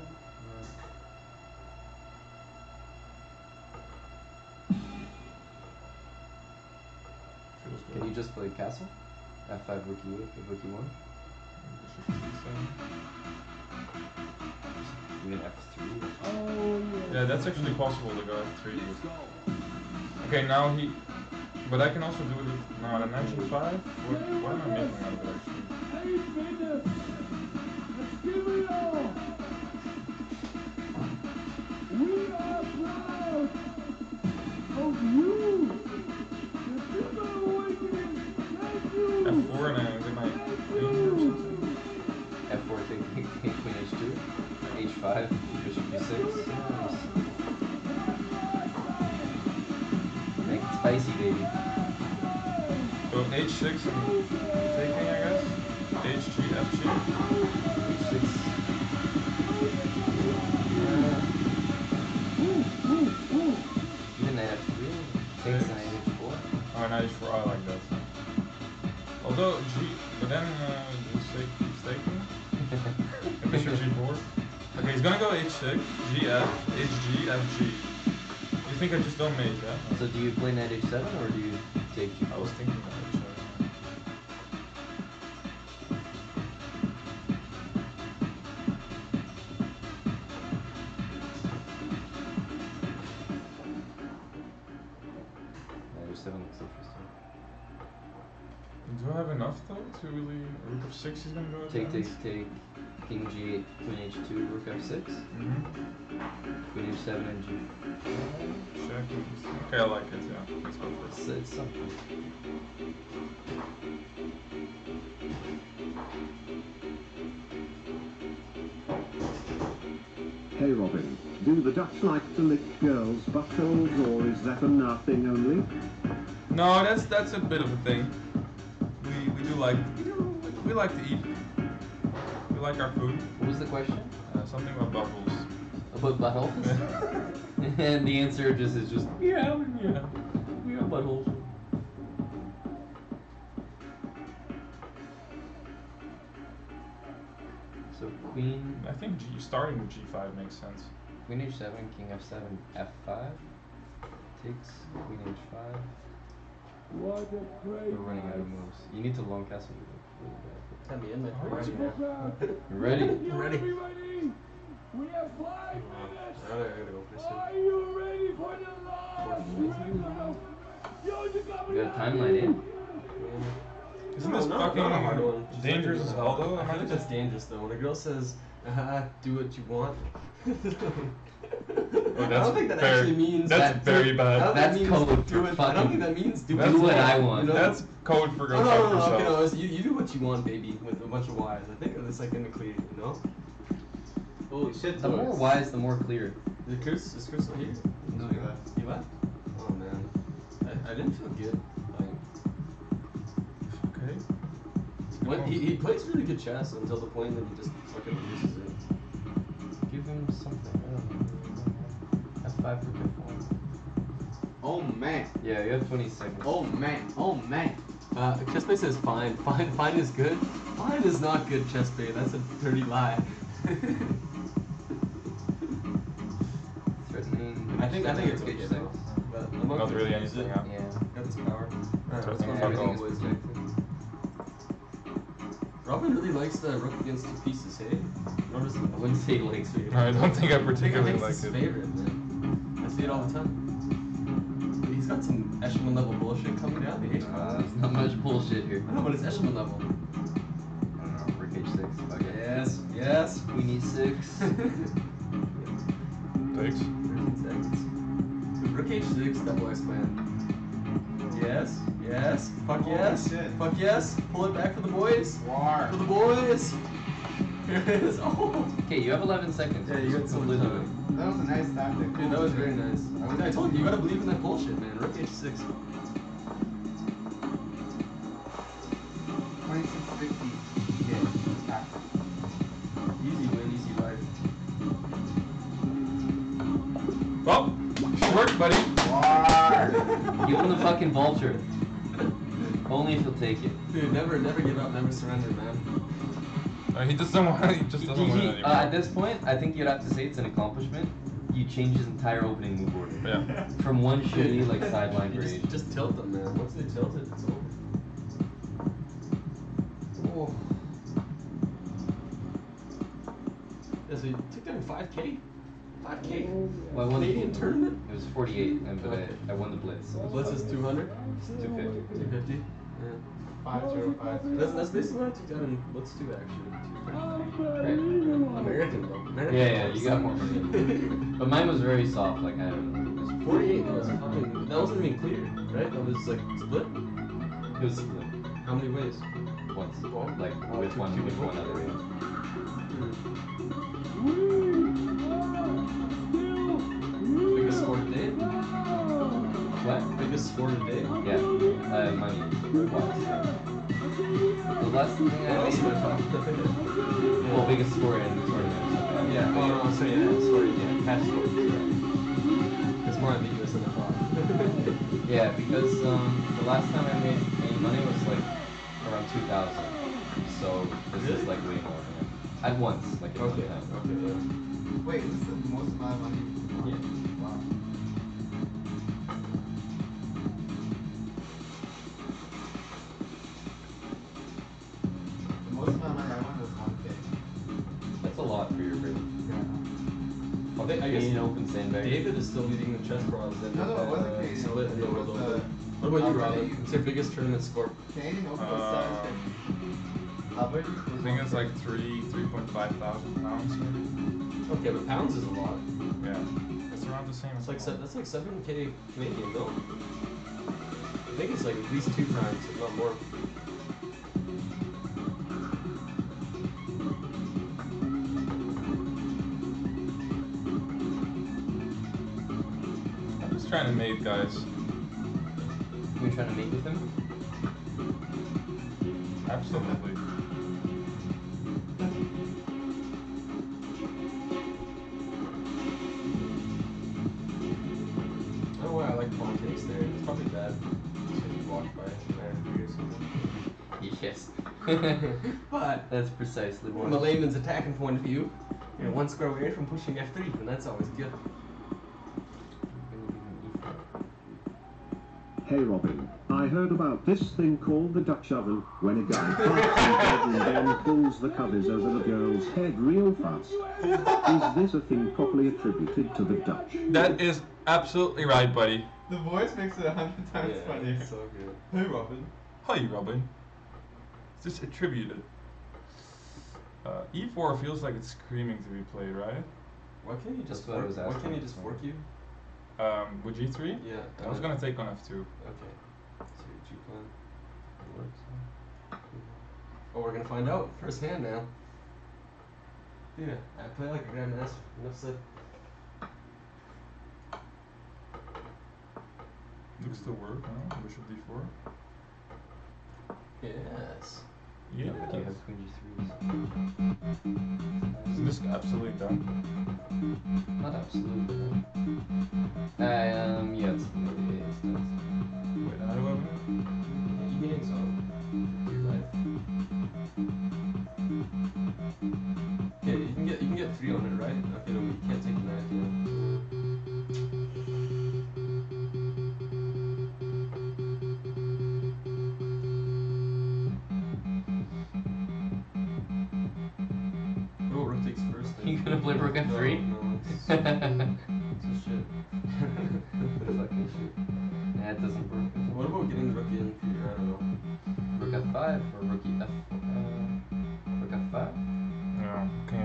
Feels good. Can you just play castle? F5 rook e8, rook e1? Bishop g7. Even f3? Yeah, that's actually possible to go f3. Okay, now he... But I can also do it with... No, the knight g5? What am I making out of it actually? F4 and I get my queen or something? F4 take queen h2, h5, bishop b6. Nice. Make it spicy, baby. So h6 and taking, I guess? hg, fg. h6. Even knight f3 takes knight h4. Oh, knight h4, I like that. Although but then keeps taking. And bishop g4. Okay, he's gonna go h6, gf, hg, fg. You think I just don't mate, yeah? So do you play knight h7 or do you take I was g4? thinking of h7. Knight h7 looks interesting. Do I have enough though to really... Rook of 6 he's gonna go Take, advance? take, king g8, queen h2, rook f6, queen h7 and g4. Check. Okay, I like it, yeah. Let's go for it. It's something. Hey Robin, do the Dutch like to lick girls' buttholes or is that a nothing only? No, that's a bit of a thing. We do like... We like to eat. We like our food. What was the question? Something about bubbles. About buttholes? And the answer just is just, yeah, we have buttholes. So queen, I think starting with g5 makes sense. queen h7, king f7, f5, takes queen h5. We're running out of moves. You need to long castle really bad. Time me in, my Alright. friend. Ready? Ready. We have 5 minutes. I gotta go pretty soon. Are you ready for the last? We got a timeline in. Isn't this not a hard fucking one. Just dangerous like, as hell though? I feel like that's dangerous though. When a girl says, do what you want. I don't think that actually means That's that. very I bad. don't That's think that means code do for it. I don't think that fucking means do That's do you what I You want. know? That's code for go No, fuck no, no, yourself. okay, no, you do what you want, baby, with a bunch of Y's. I think it's like in the clear, you know? Holy shit, The more wise, the more clear. Is Chris here? No, you left. He left? Oh man. I didn't feel good. Okay. Like, he plays really good chess until the point that he just fucking loses it. Give him something. I don't know. F5 for F1. Oh man. Yeah, you have 20 seconds. Oh man. Oh man. Chessplay says fine. Fine is good. Fine is not good, Chessplay. That's a dirty lie. Threatening. I think it's H6. okay. But I'm Not gonna really use anything, it. huh? Yeah. Got this power. Alright, let's go. Fuck Everything off. is protected. Robin really likes the rook against two pieces, hey? Or is it? I wouldn't say he likes it. I don't think I I think particularly it's like his it. favorite, man. I see it all the time. But he's got some echelon level bullshit coming down. Hey, There's not much bullshit here. I know, but it's echelon level. h6. Fuck it. Yes, yes. Queen e6. Takes. 13 seconds. Rook h6, double X plan. Yes, yes. Fuck Holy yes. shit. Fuck yes. Pull it back for the boys. War. For the boys. Here it is. Oh. Okay, you have 11 seconds. Yeah, you got so much completely. time. That was a nice tactic. Dude, that was very nice. I told you, you gotta believe in that bullshit, man. Rook h6. 2650. Yeah, tactic. Easy win, easy life. Well, good work, buddy. War. Give him the fucking vulture. Only if he'll take it. Dude, never give up, never surrender, man. He doesn't want. He just doesn't want it anymore. At this point, I think you'd have to say it's an accomplishment. You change his entire opening move order. Yeah. From one shitty like sideline You grade. just tilt them, man. Once they tilt it, it's over. Oh. Yeah, so you took that in 5K? 5K? Well, I won Canadian tournament? It was 48, but Okay. I won the blitz. The blitz is 200? 250. 250? Yeah. 5050. That's basically what I took down in Blitz 2, actually. Right. American, though. American. Yeah, you got more. But mine was very soft. Like I. 48 was fucking. That wasn't even clear, right? That was like split. It was split How many ways? once. One? Like Oh, with two one people. other way. Biggest score to date? What? Biggest score to date? Yeah. Money. Once. The last thing I made. Well, biggest score in the tournament. Yeah. Oh, no, sorry, yeah, sorry, yeah, cash score. It's more ambiguous than I thought. Yeah, because the last time I made any money was like around 2,000. So this is like way more. Yeah. At once, like at Okay, one time. okay, yeah. Wait, this is the most amount of money. Yeah. Wow. The most amount of money I won was 1K. That's a lot for your grade. I think- I guess Canadian Open sandbag. David is still leading the chess bros and No, it wasn't Canadian split Open, in the it World was Open. the- What about you, Already- Robin? What's your biggest tournament score? Canadian Open was 750. Alberti was I think it's like 150. 3.5 thousand pounds. Maybe. Okay, but pounds is a lot. Yeah. It's around the same. That's like as that's like 7K Canadian, though. I think it's like at least 2 times, if not more. I'm just trying to mate, guys. You're trying to mate with him? Absolutely. I don't know why I like pawn takes there. It's probably bad. It's gonna be blocked by Knight 3 or something. Yes. But That's precisely from a what. layman's attacking point of view, you're one square away from pushing F3, and that's always good. Hey Robin, I heard about this thing called the Dutch oven, when a guy farts in bed and then pulls the covers over the girl's head real fast. Is this a thing properly attributed to the Dutch? That is absolutely right, buddy. The voice makes it 100 times funnier. So good. Hey Robin. Hi, Robin. It's just attributed. E4 feels like it's screaming to be played, right? Why can't you just That's what I fork? was Why asking can't you this just morning. fork you? With G3? Yeah. I was gonna take on F2. Okay. So your G plan works. Oh, we're gonna find out firsthand now. Yeah, I play like a grandmaster. Enough said. Looks to work, huh? Bishop D4. Yes. Yeah. Do you have Queen G3s? Is this absolutely done? Not absolutely, right? Yeah, it's done. Wait, how do I win? Evening zone. Your life. Okay, you can get 3 on it, right? Okay, no, but you can't take the knife yet. Oh, rook takes first. You gonna play rook F3? No, it's a shit. Fucking shit. That doesn't work. What about getting the rook in for your, I don't know. Rook F5 or rook F5?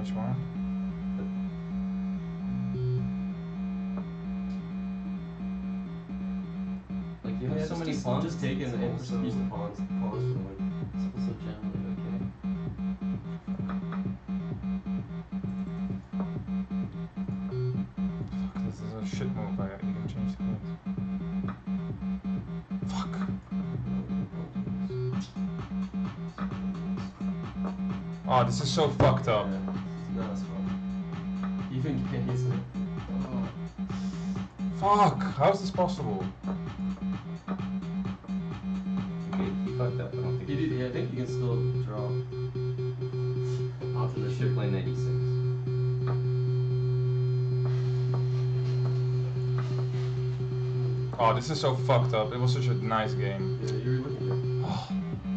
H1. Like you have so many just, pawns. Just take it and just use the pawns for like. It's also generally okay. Fuck, this is a shit move. You can change the queens. Fuck. Oh, this is so fucked up. No, it's fine. Even games. Fuck, how is this possible? Okay, he fucked up. I don't think You did, yeah, I think you can still draw. he should play 96. Oh, this is so fucked up. It was such a nice game. Yeah, you were looking good. Oh.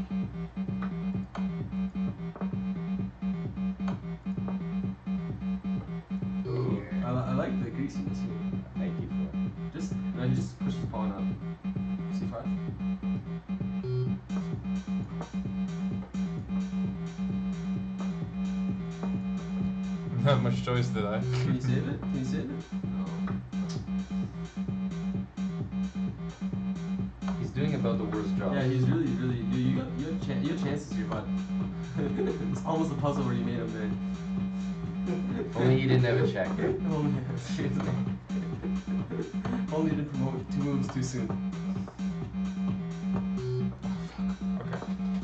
Ooh, I like the greasiness here. Thank you for it. Just, no, you just push the pawn up. C5. Not much choice, did I? Can you save it? Can you save it? He's doing about the worst job. Yeah, he's really, you have chances here, but it's almost a puzzle where you made him big. Only he didn't have a check. Only did promote 2 moves too soon. Okay.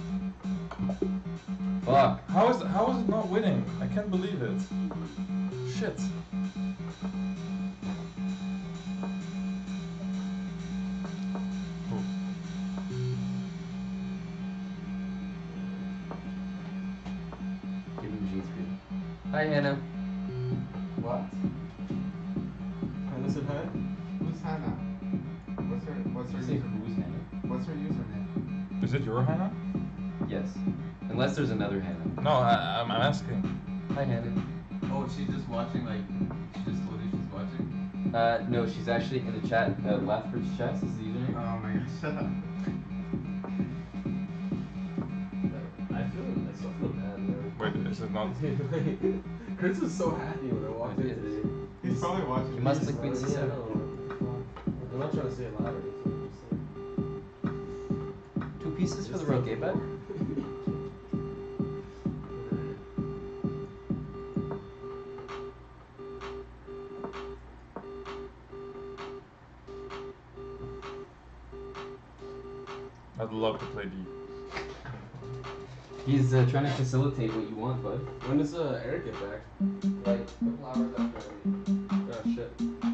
Fuck. How is it not winning? I can't believe it. Shit. Give him G3. Hi, Hannah. What? Hannah said hi? Who's Hannah? What's her Say username? who's Hannah? What's her username? Is it your Hannah? Yes. Unless there's another Hannah. No, I'm asking. Hi, Hannah. Oh, she's just watching, like, she just told you she's watching? No, she's actually in the chat. Laughbridge Chess is the username. Oh my god, shut up. I still feel bad, man. Wait, is it not? Chris was so happy when I walked in today. He's probably watching. You must have queen Yeah, C7. no, I'm not trying to say it loud or anything. 2 pieces for the rook, eh, bud? I'd love to play D. He's trying to facilitate what you want, bud. When does Eric get back? Like, a couple hours after Oh shit.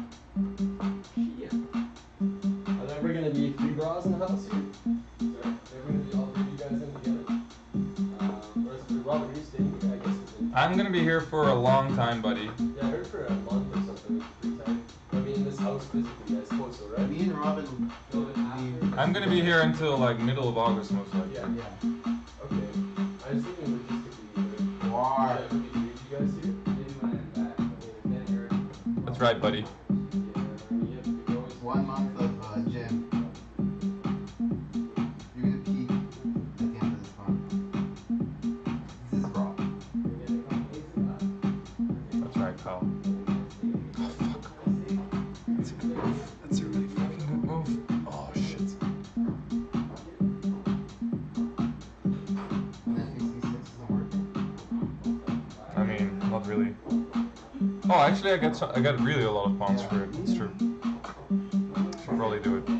Are there ever gonna be 3 bras in the house here? Is there ever gonna be all 3 of you guys in together? Or is Robert, are you staying here? I guess it's in. I'm gonna be here for a long time, buddy. Yeah, I heard for a month or something. Free time. I mean, in this house physically, I suppose so, right? Me and Robin. I'm gonna be here until like middle of August, most likely. Yeah. Okay. I was thinking logistically. Why? Yeah, maybe 3 of you guys here? That's right, buddy. Yeah, I mean, you can always 1 month of gym. You're gonna peak at the end of this month. This is raw. That's right, pal. Oh, fuck. That's a good move. That's a really fucking good move. Oh, shit. Netflix C6 isn't working. I mean, not really. Oh, actually, I got really a lot of pawns for it. It's true. Should probably do it.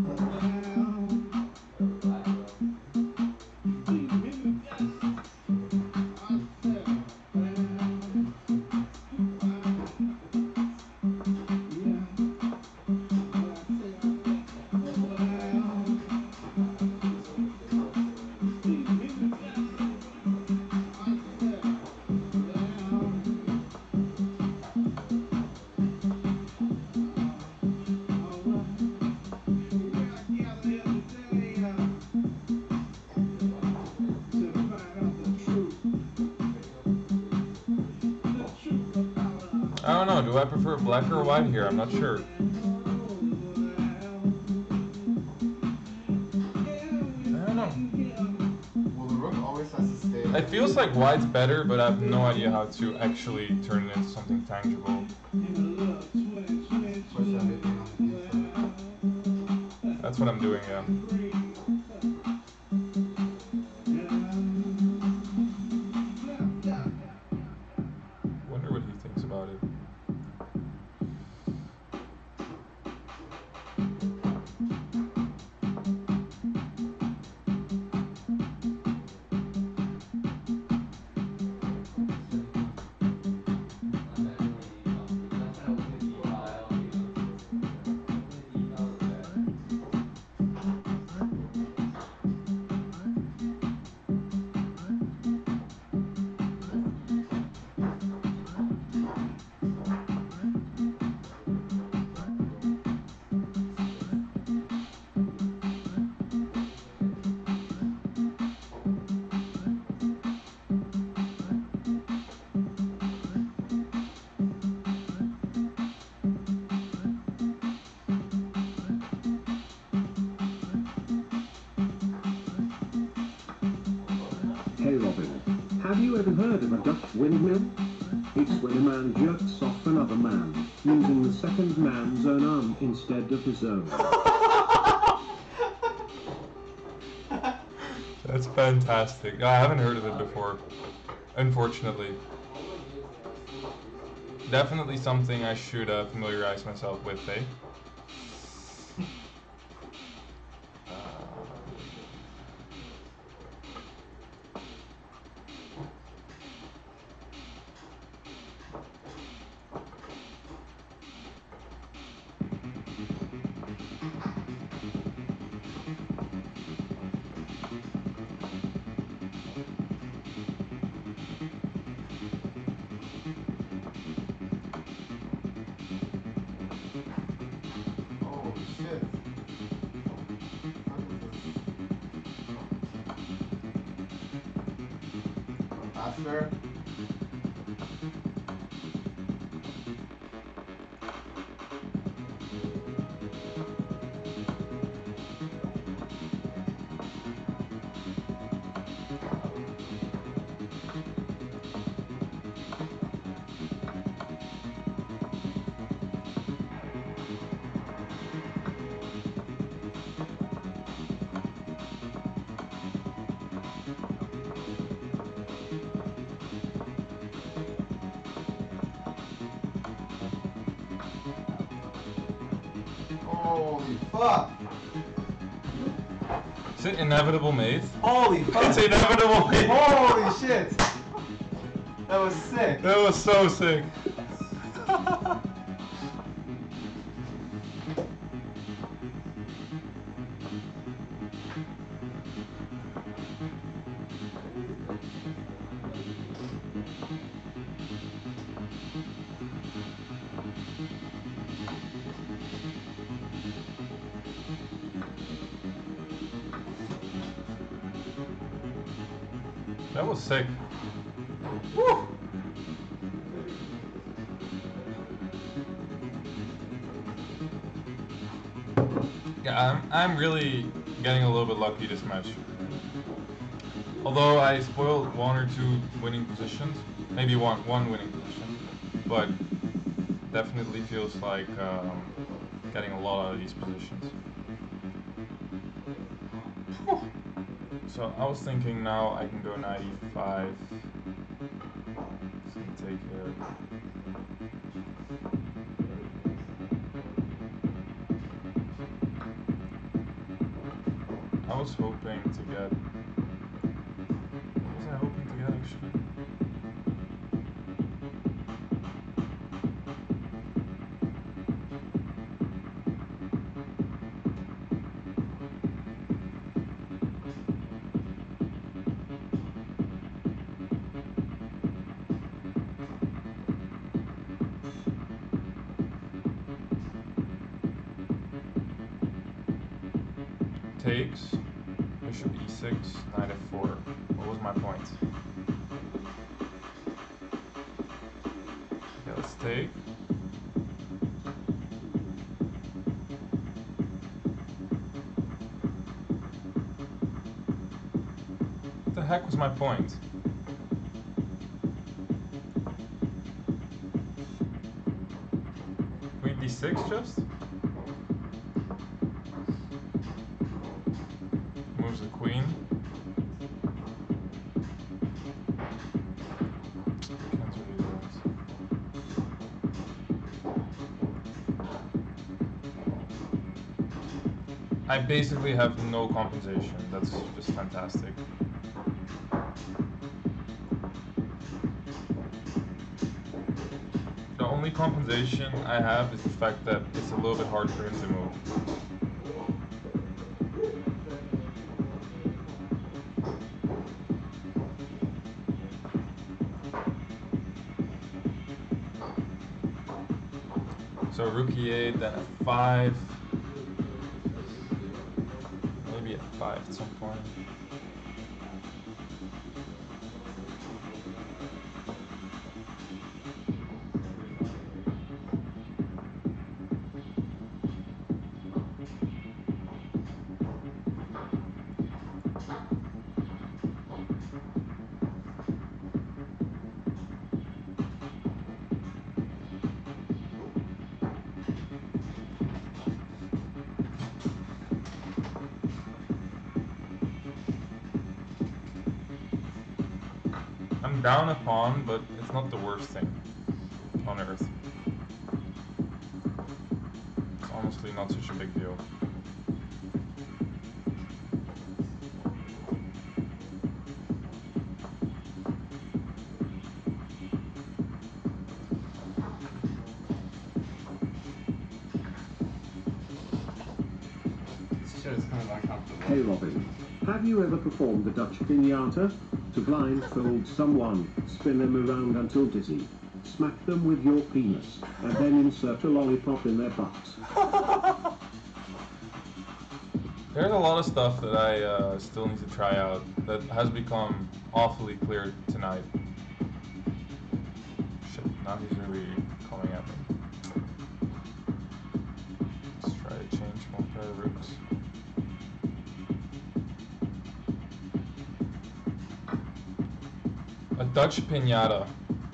I don't know. Do I prefer black or white here? I'm not sure. I don't know. Well, the rook always has to stay It feels like white's better, but I have no idea how to actually turn it into something tangible. Push everything on the inside. That's what I'm doing, yeah. Wonder what he thinks about it. Hey Robin, have you ever heard of a Dutch windmill? It's when a man jerks off another man, using the second man's own arm instead of his own. That's fantastic. I haven't heard of it before, unfortunately. Definitely something I should familiarize myself with, eh? Oh shit. Faster. Holy fuck! Is it inevitable, mate? Holy fuck! It's inevitable, mate! Holy shit! That was sick. That was so sick. That was sick. Woo! Yeah, I'm really getting a little bit lucky this match. Although I spoiled one or two winning positions, maybe one winning position, but definitely feels like getting a lot out of these positions. Whew. So I was thinking now I can go 95. It's gonna take here. I was hoping to get. What was I hoping to get actually? Takes. Bishop e6, knight f4. What was my point? Okay, let's take. What the heck was my point? e6 just? Moves the queen. Can't really do it. I basically have no compensation. That's just fantastic. The only compensation I have is the fact that it's a little bit hard for him to move. So rook e8, then f5. Maybe f5 at some point. I'm down a pawn, but it's not the worst thing on earth. It's honestly not such a big deal. This shit is kind of uncomfortable. Hey Robin, have you ever performed the Dutch pinata? To blindfold someone, spin them around until dizzy, smack them with your penis, and then insert a lollipop in their butts. There's a lot of stuff that I still need to try out that has become awfully clear tonight. Shit, now he's really coming at me. Let's try to change one pair of rooks. A Dutch pinata.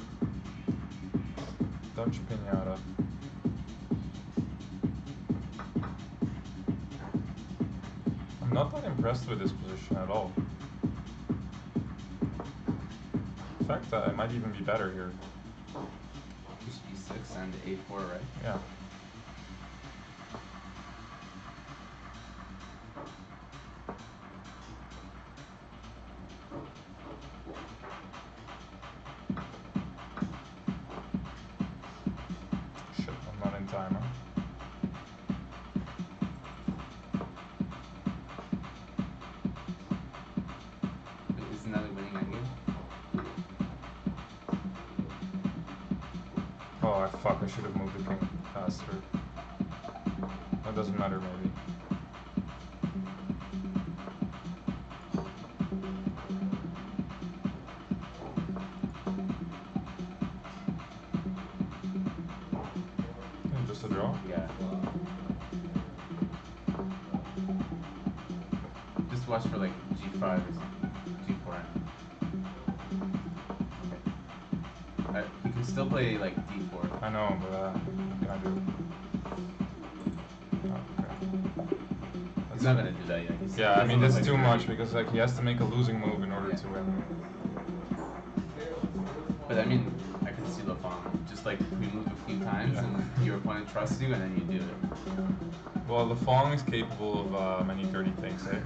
Dutch pinata. I'm not that impressed with this position at all. In fact, I might even be better here. Just e6 and a4, right? Yeah. Shit, I'm not in time, huh? Isn't that a winning endgame? Oh, fuck, I should have moved the king faster. That doesn't matter, maybe. Just a draw? Yeah. Just watch for like g5 or something. g4. You can still play like d4. I know, but what can I do? Oh, okay. He's not gonna do that yet. Yeah, I mean, that's too much because like he has to make a losing move in order to win. But I mean, I can see Lafon. Just like we move a few times and your opponent trusts you and then you do it. Well, the Fong is capable of many dirty things, eh?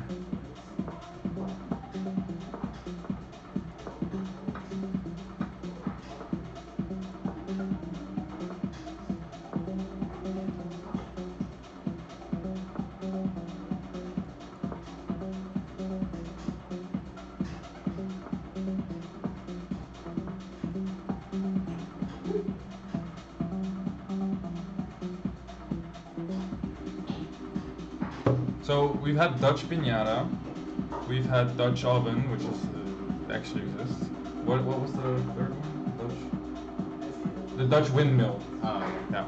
So we've had Dutch pinata, we've had Dutch oven, which is actually exists. What was the third one? The Dutch windmill. Oh, Yeah.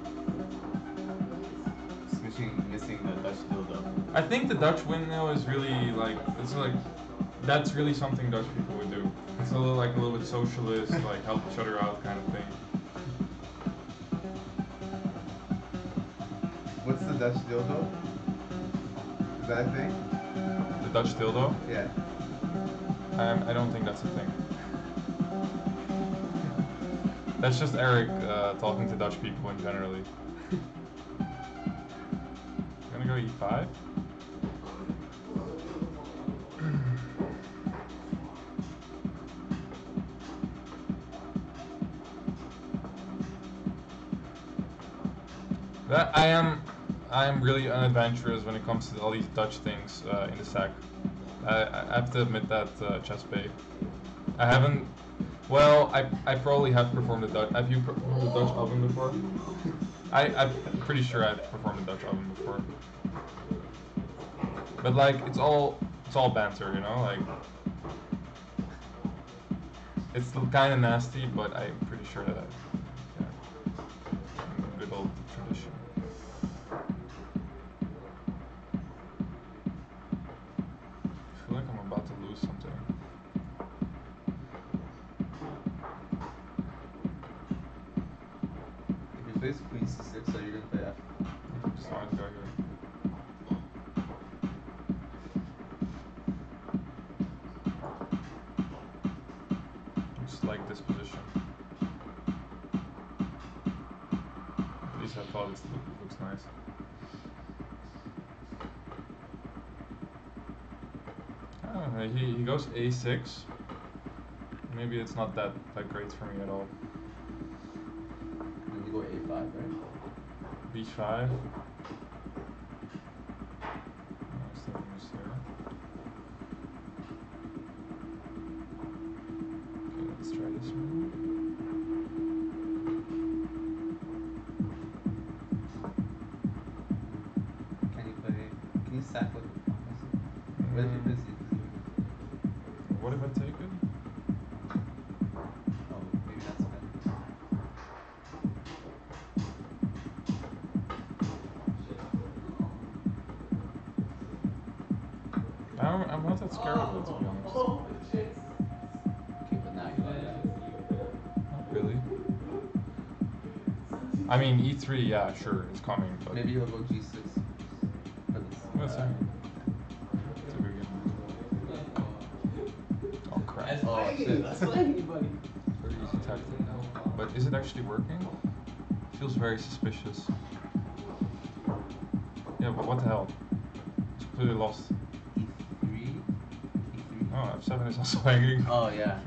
Just missing the Dutch dildo. I think the Dutch windmill is really that's really something Dutch people would do. It's a little bit socialist, like help each other out kind of thing. Dutch dildo? Is that a thing? The Dutch dildo? Yeah. I don't think that's a thing. That's just Eric talking to Dutch people in generally. Gonna go e5. That I am really unadventurous when it comes to all these Dutch things in the sack. I have to admit that, Chess Bay. I haven't. Well, I probably have performed a Dutch. Have you performed a Dutch oven before? I'm pretty sure I've performed a Dutch oven before. But like, it's all banter, you know, like. It's kind of nasty, but I'm pretty sure that good old tradition. I feel like I'm about to lose something. If he plays queen c6, are you gonna play f? Just not go here. Just like this position. At least I thought it looks nice. I don't know, he goes a6. Maybe it's not that great for me at all. And you go a5, right? b5. I was thinking this here. Okay, let's try this one. Can you sack with the pawn? What if you play c3? What if I take it? Oh, maybe that's better. I'm not that scared of it, to be honest. Okay, but now you got it. Not really. I mean, e3, yeah, sure, it's coming, but... Maybe you'll go g6 for this. What's that? It's a good game. Oh crap. Oh shit. Very easy tactic. But is it actually working? Feels very suspicious. Yeah, but what the hell? It's completely lost. e3? e3? Oh, f7 is also hanging. Oh yeah.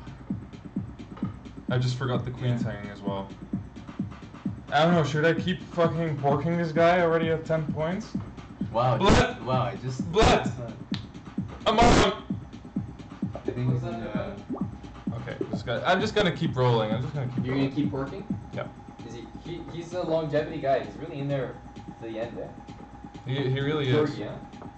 I just forgot the queen's hanging as well. I don't know, should I keep fucking porking this guy already at 10 points? Wow. Blood! Wow, I just. Blood! I'm on! I think he's in Okay, I'm just gonna keep rolling. I'm just gonna keep You're rolling. gonna keep working? Yeah. Is he's a longevity guy. He's really in there to the end there. He really is. Yeah.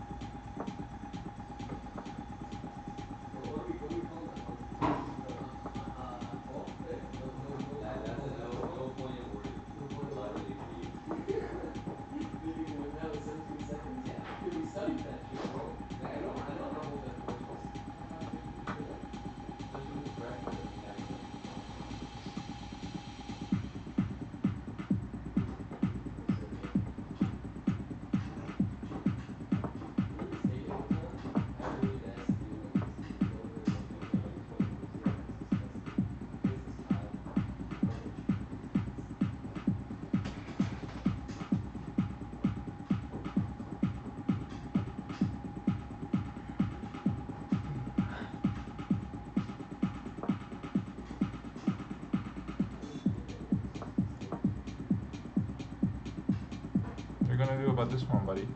What are you gonna do about this one, buddy?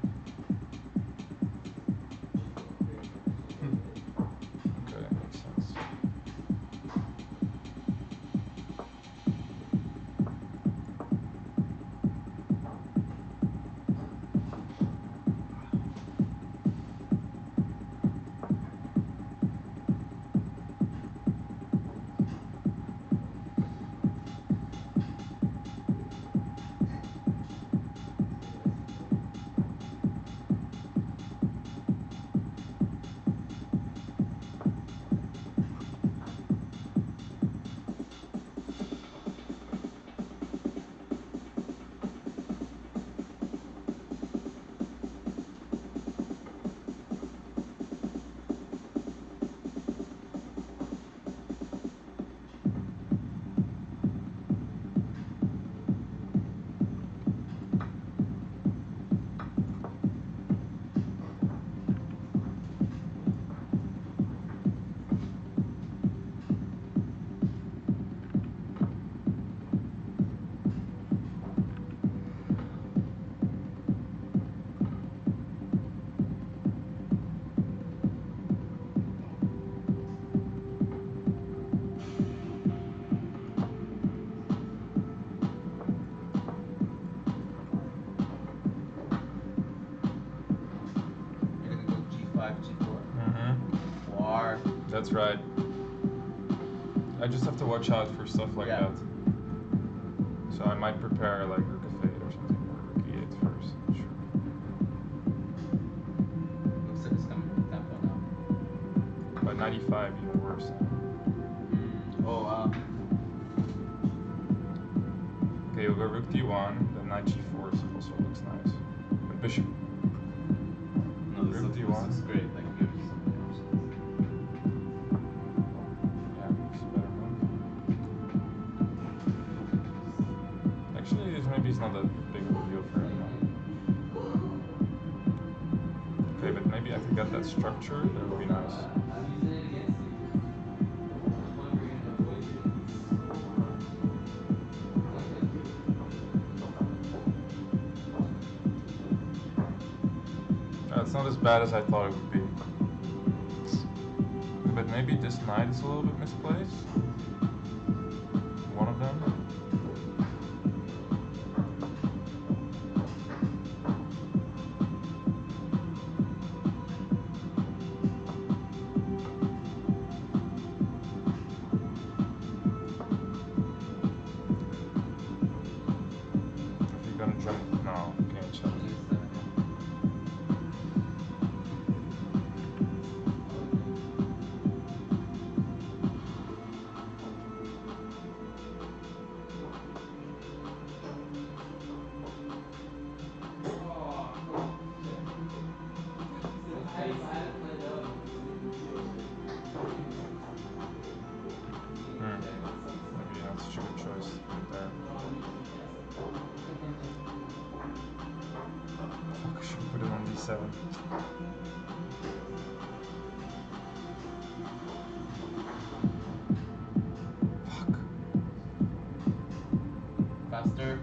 Okay, makes sense. That's right. I just have to watch out for stuff like Yeah. that. So I might prepare like Rook of Fate or something, or Rook E8 first. Sure. Looks like it's coming from tempo now. But 95 even worse. Oh wow. Okay, we'll go Rook D1, then Knight G4 also looks nice. But Bishop. No, this Rook looks, D1. this looks great. Like gives you so many options. Yeah, Rook's a better move. Actually, this maybe is not that big of a deal for him now. Okay, but maybe I can get that structure, that would be nice. It's not as bad as I thought it would be. But maybe this knight is a little bit misplaced. One of them. If you're gonna jump, no, can't jump. Maybe not such a good choice right there. Fuck, I should put it on D7. Fuck. Faster.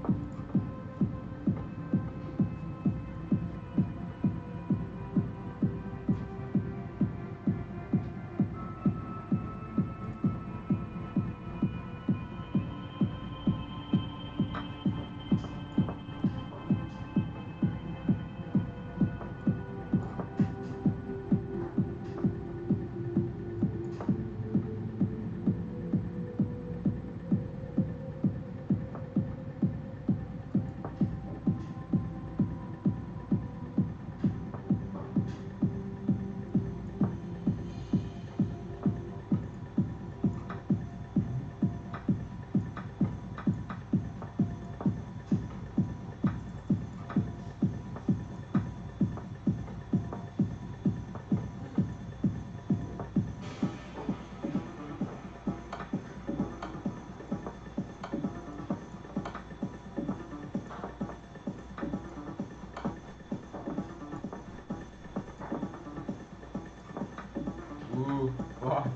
Ooh, wow.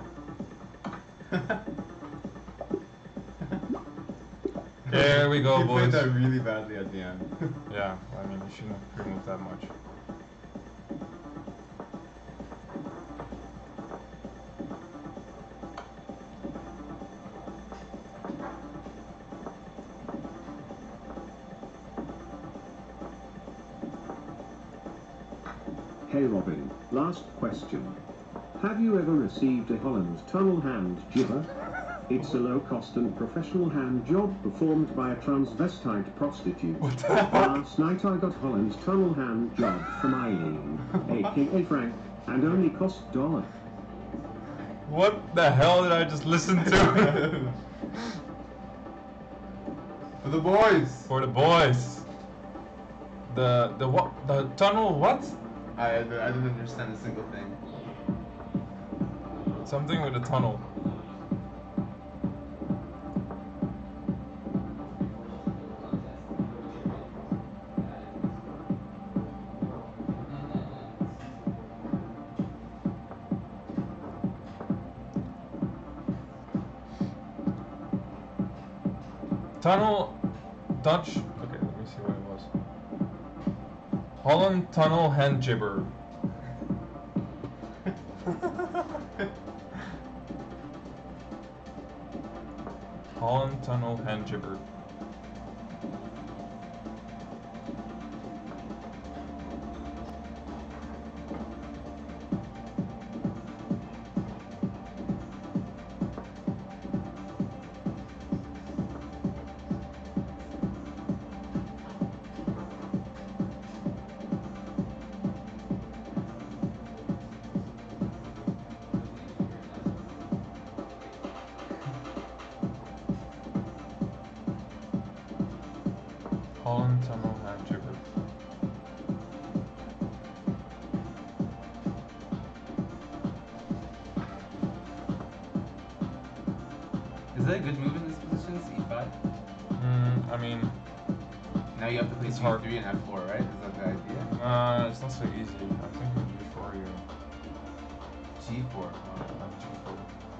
There we go, He played boys. that really badly at the end. Yeah, I mean, you shouldn't have pre-moved that much. Hey Robin, last question. Have you ever received a Holland tunnel hand jibber? It's a low-cost and professional hand job performed by a transvestite prostitute. Last night I got Holland's tunnel hand job from Eileen, aka Frank, and only cost $1. What the hell did I just listen to? For the boys! For the boys. The what? The tunnel what? I didn't understand a single thing. Something with a tunnel. Tunnel Dutch. Okay, let me see what it was. Holland tunnel hand jibber. Holland tunnel hand jibber. Holland, Tunnel, and Jupiter. Is that a good move in this position? It's E5. I mean, Now you have to play It's C3 hard. and F4, right? Is that the idea? it's not so easy. I'm thinking before you. G4. G4.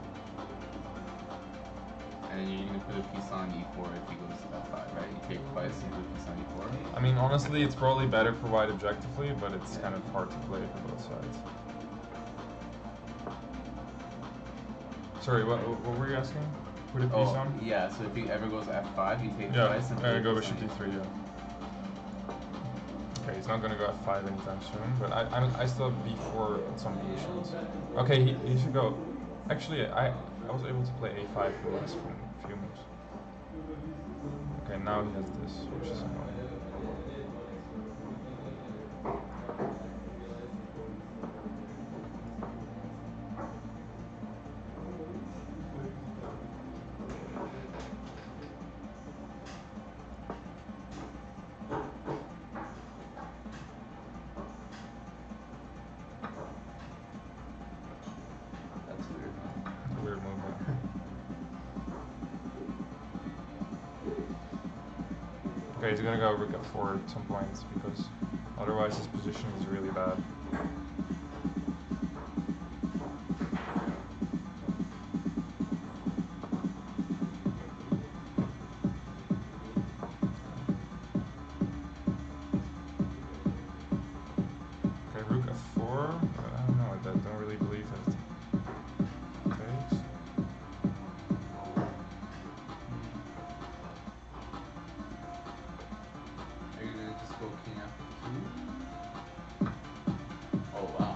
And then you're gonna put a piece on E4 if he goes to F5, right? You take twice and put a piece on E4. I mean, honestly, it's probably better for white objectively, but it's kind of hard to play for both sides. Sorry, what were you asking? Put a piece Oh, on? yeah, so if he ever goes F5, you take Yeah, twice and put a go piece bishop on d3, yeah. Okay, he's not gonna go f5 anytime soon, but I still have b4 in some positions. Okay, he should go. Actually, I was able to play a5 for the last few moves. Okay, now he has this, which is annoying. That's weird. Weird move. Okay, he's gonna go rook f4 at some point because otherwise his position is really bad. Okay, rook f4. I don't know. I don't really believe that takes. Are you gonna just go king f2? Oh wow.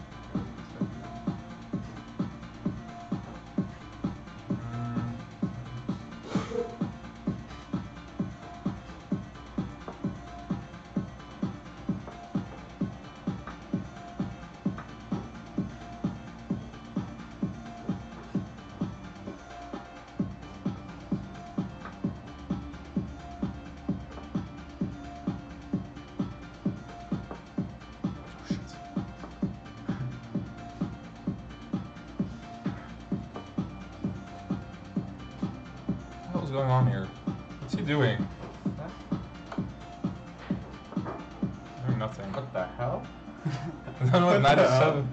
What the hell's going on here? What's he doing? Doing nothing. What the hell? I don't know what knight f7.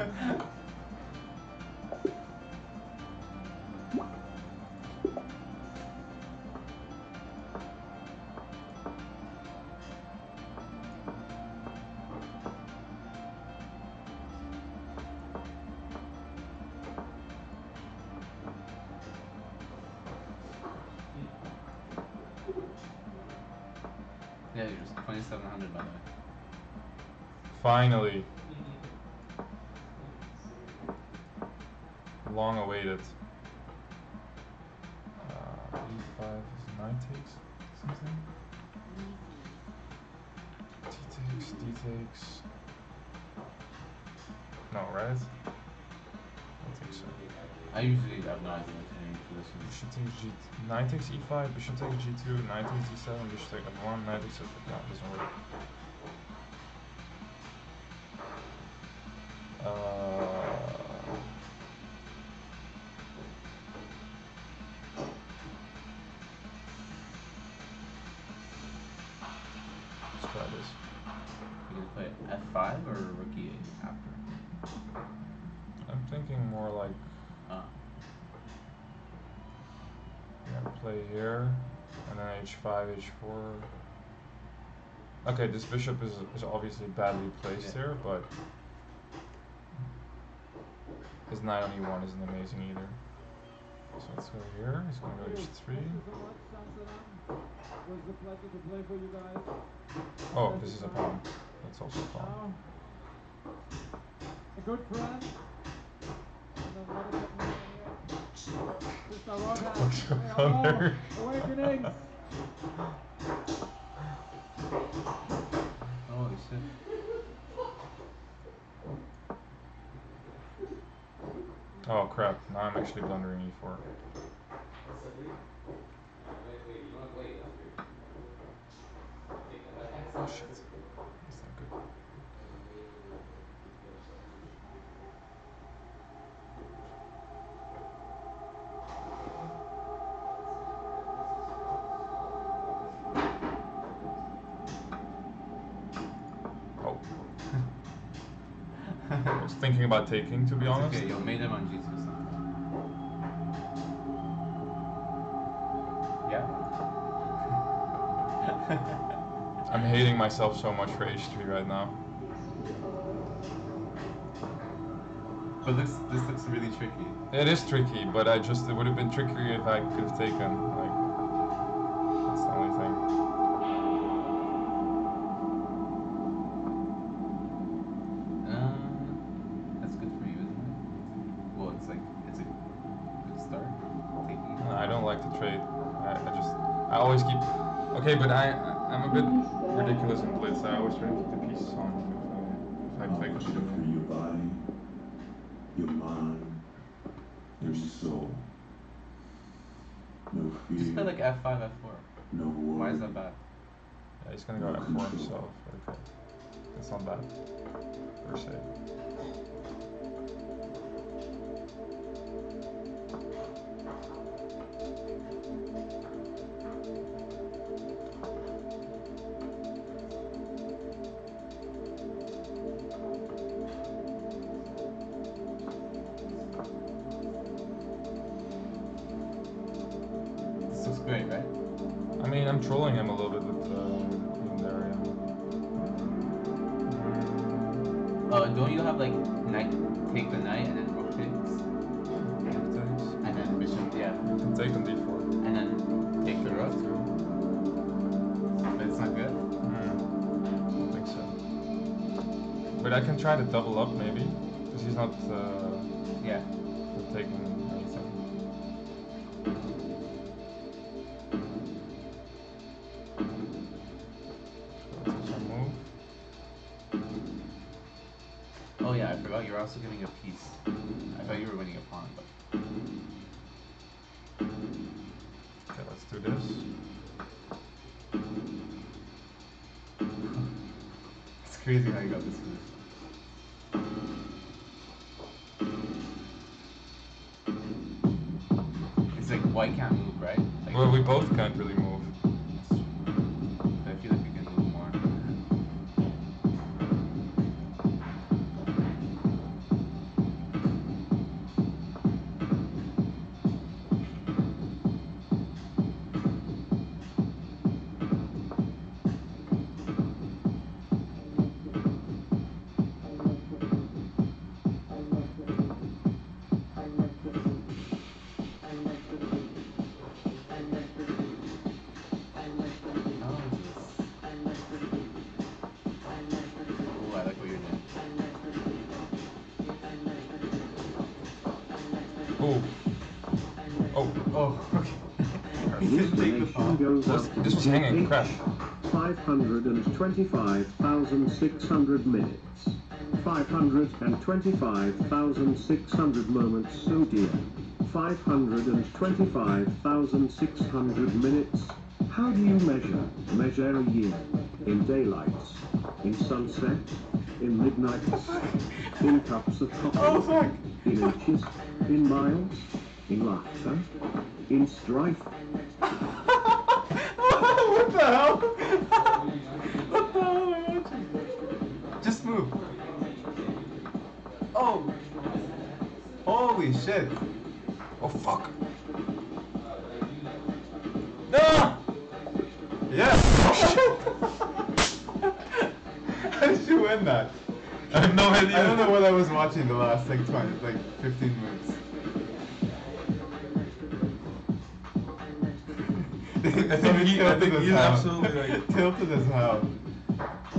Yeah, you're just 2700 by the way. Finally. Long awaited. E5 is knight takes something. D takes. No, right? I think so. I usually have no idea what's in positions. Bishop takes g. Knight takes e5. Bishop takes g2. Knight takes d7. Bishop takes f1. Knight takes f5. No, it doesn't work. Let's try this. You're gonna play f5 or rook e8 after? I'm thinking more like we're gonna play here, and then h5, h4. Okay, this bishop is obviously badly placed here, but his knight on e1 isn't amazing either. So let's go here. He's gonna go h3. Oh, this is a pawn. That's also a pawn. A good friend. Thunder. Awakenings. Holy shit. Oh crap, now I'm actually blundering e4. shit. That's not good. Oh. I was thinking about taking, to be honest. Okay, you made them on Jesus. Yeah. I'm hating myself so much for H3 right now. But this looks really tricky. It is tricky, but it would have been trickier if I could have taken. Like, that's the only thing. That's good for you, isn't it? Well, it's a good start. Taking it. No, I don't like to trade. I always keep. Okay, but I'm a bit ridiculous in blitz. I always try to keep the pieces on if I play For control. your body, your mind, your soul. No fear, Just play like F5, F4. no worry. Why is that bad? Yeah, he's gonna go F4 himself. Okay, that's not bad per se. This looks great, right? I mean, I'm trolling him a little bit with queen there. Don't you have like knight take the knight and then rook takes? Yeah. And then bishop, yeah. You can take on d4. And then take the rook? But it's not good? I don't think so. But I can try to double up maybe, because he's not Yeah. taking anything. So that's a move. Oh yeah, I forgot you're also getting a piece. I thought you were winning a pawn, but Okay, let's do this. it's crazy how you got this position. It's like white can't move, right? Like, Well, we both can't really move. that's true. But I feel like you can move more. Oh, I like what you're doing. Oh. Oh. Oh, okay. This donation goes This- out this was to hanging, H. crap. 525,600 minutes. 525,600 moments, so dear. 525,600 minutes. How do you measure? Measure a year. In daylights. In sunset. In midnights. In cups of coffee. Oh, fuck! In inches. In miles. In laughter. In strife. What the hell? What the hell am I watching? Just move. Oh! Holy shit! Oh fuck. No! Yes! How did you win that? I have no idea. I don't know what I was watching the last like 15 minutes. I think he's absolutely like. Tilted as hell.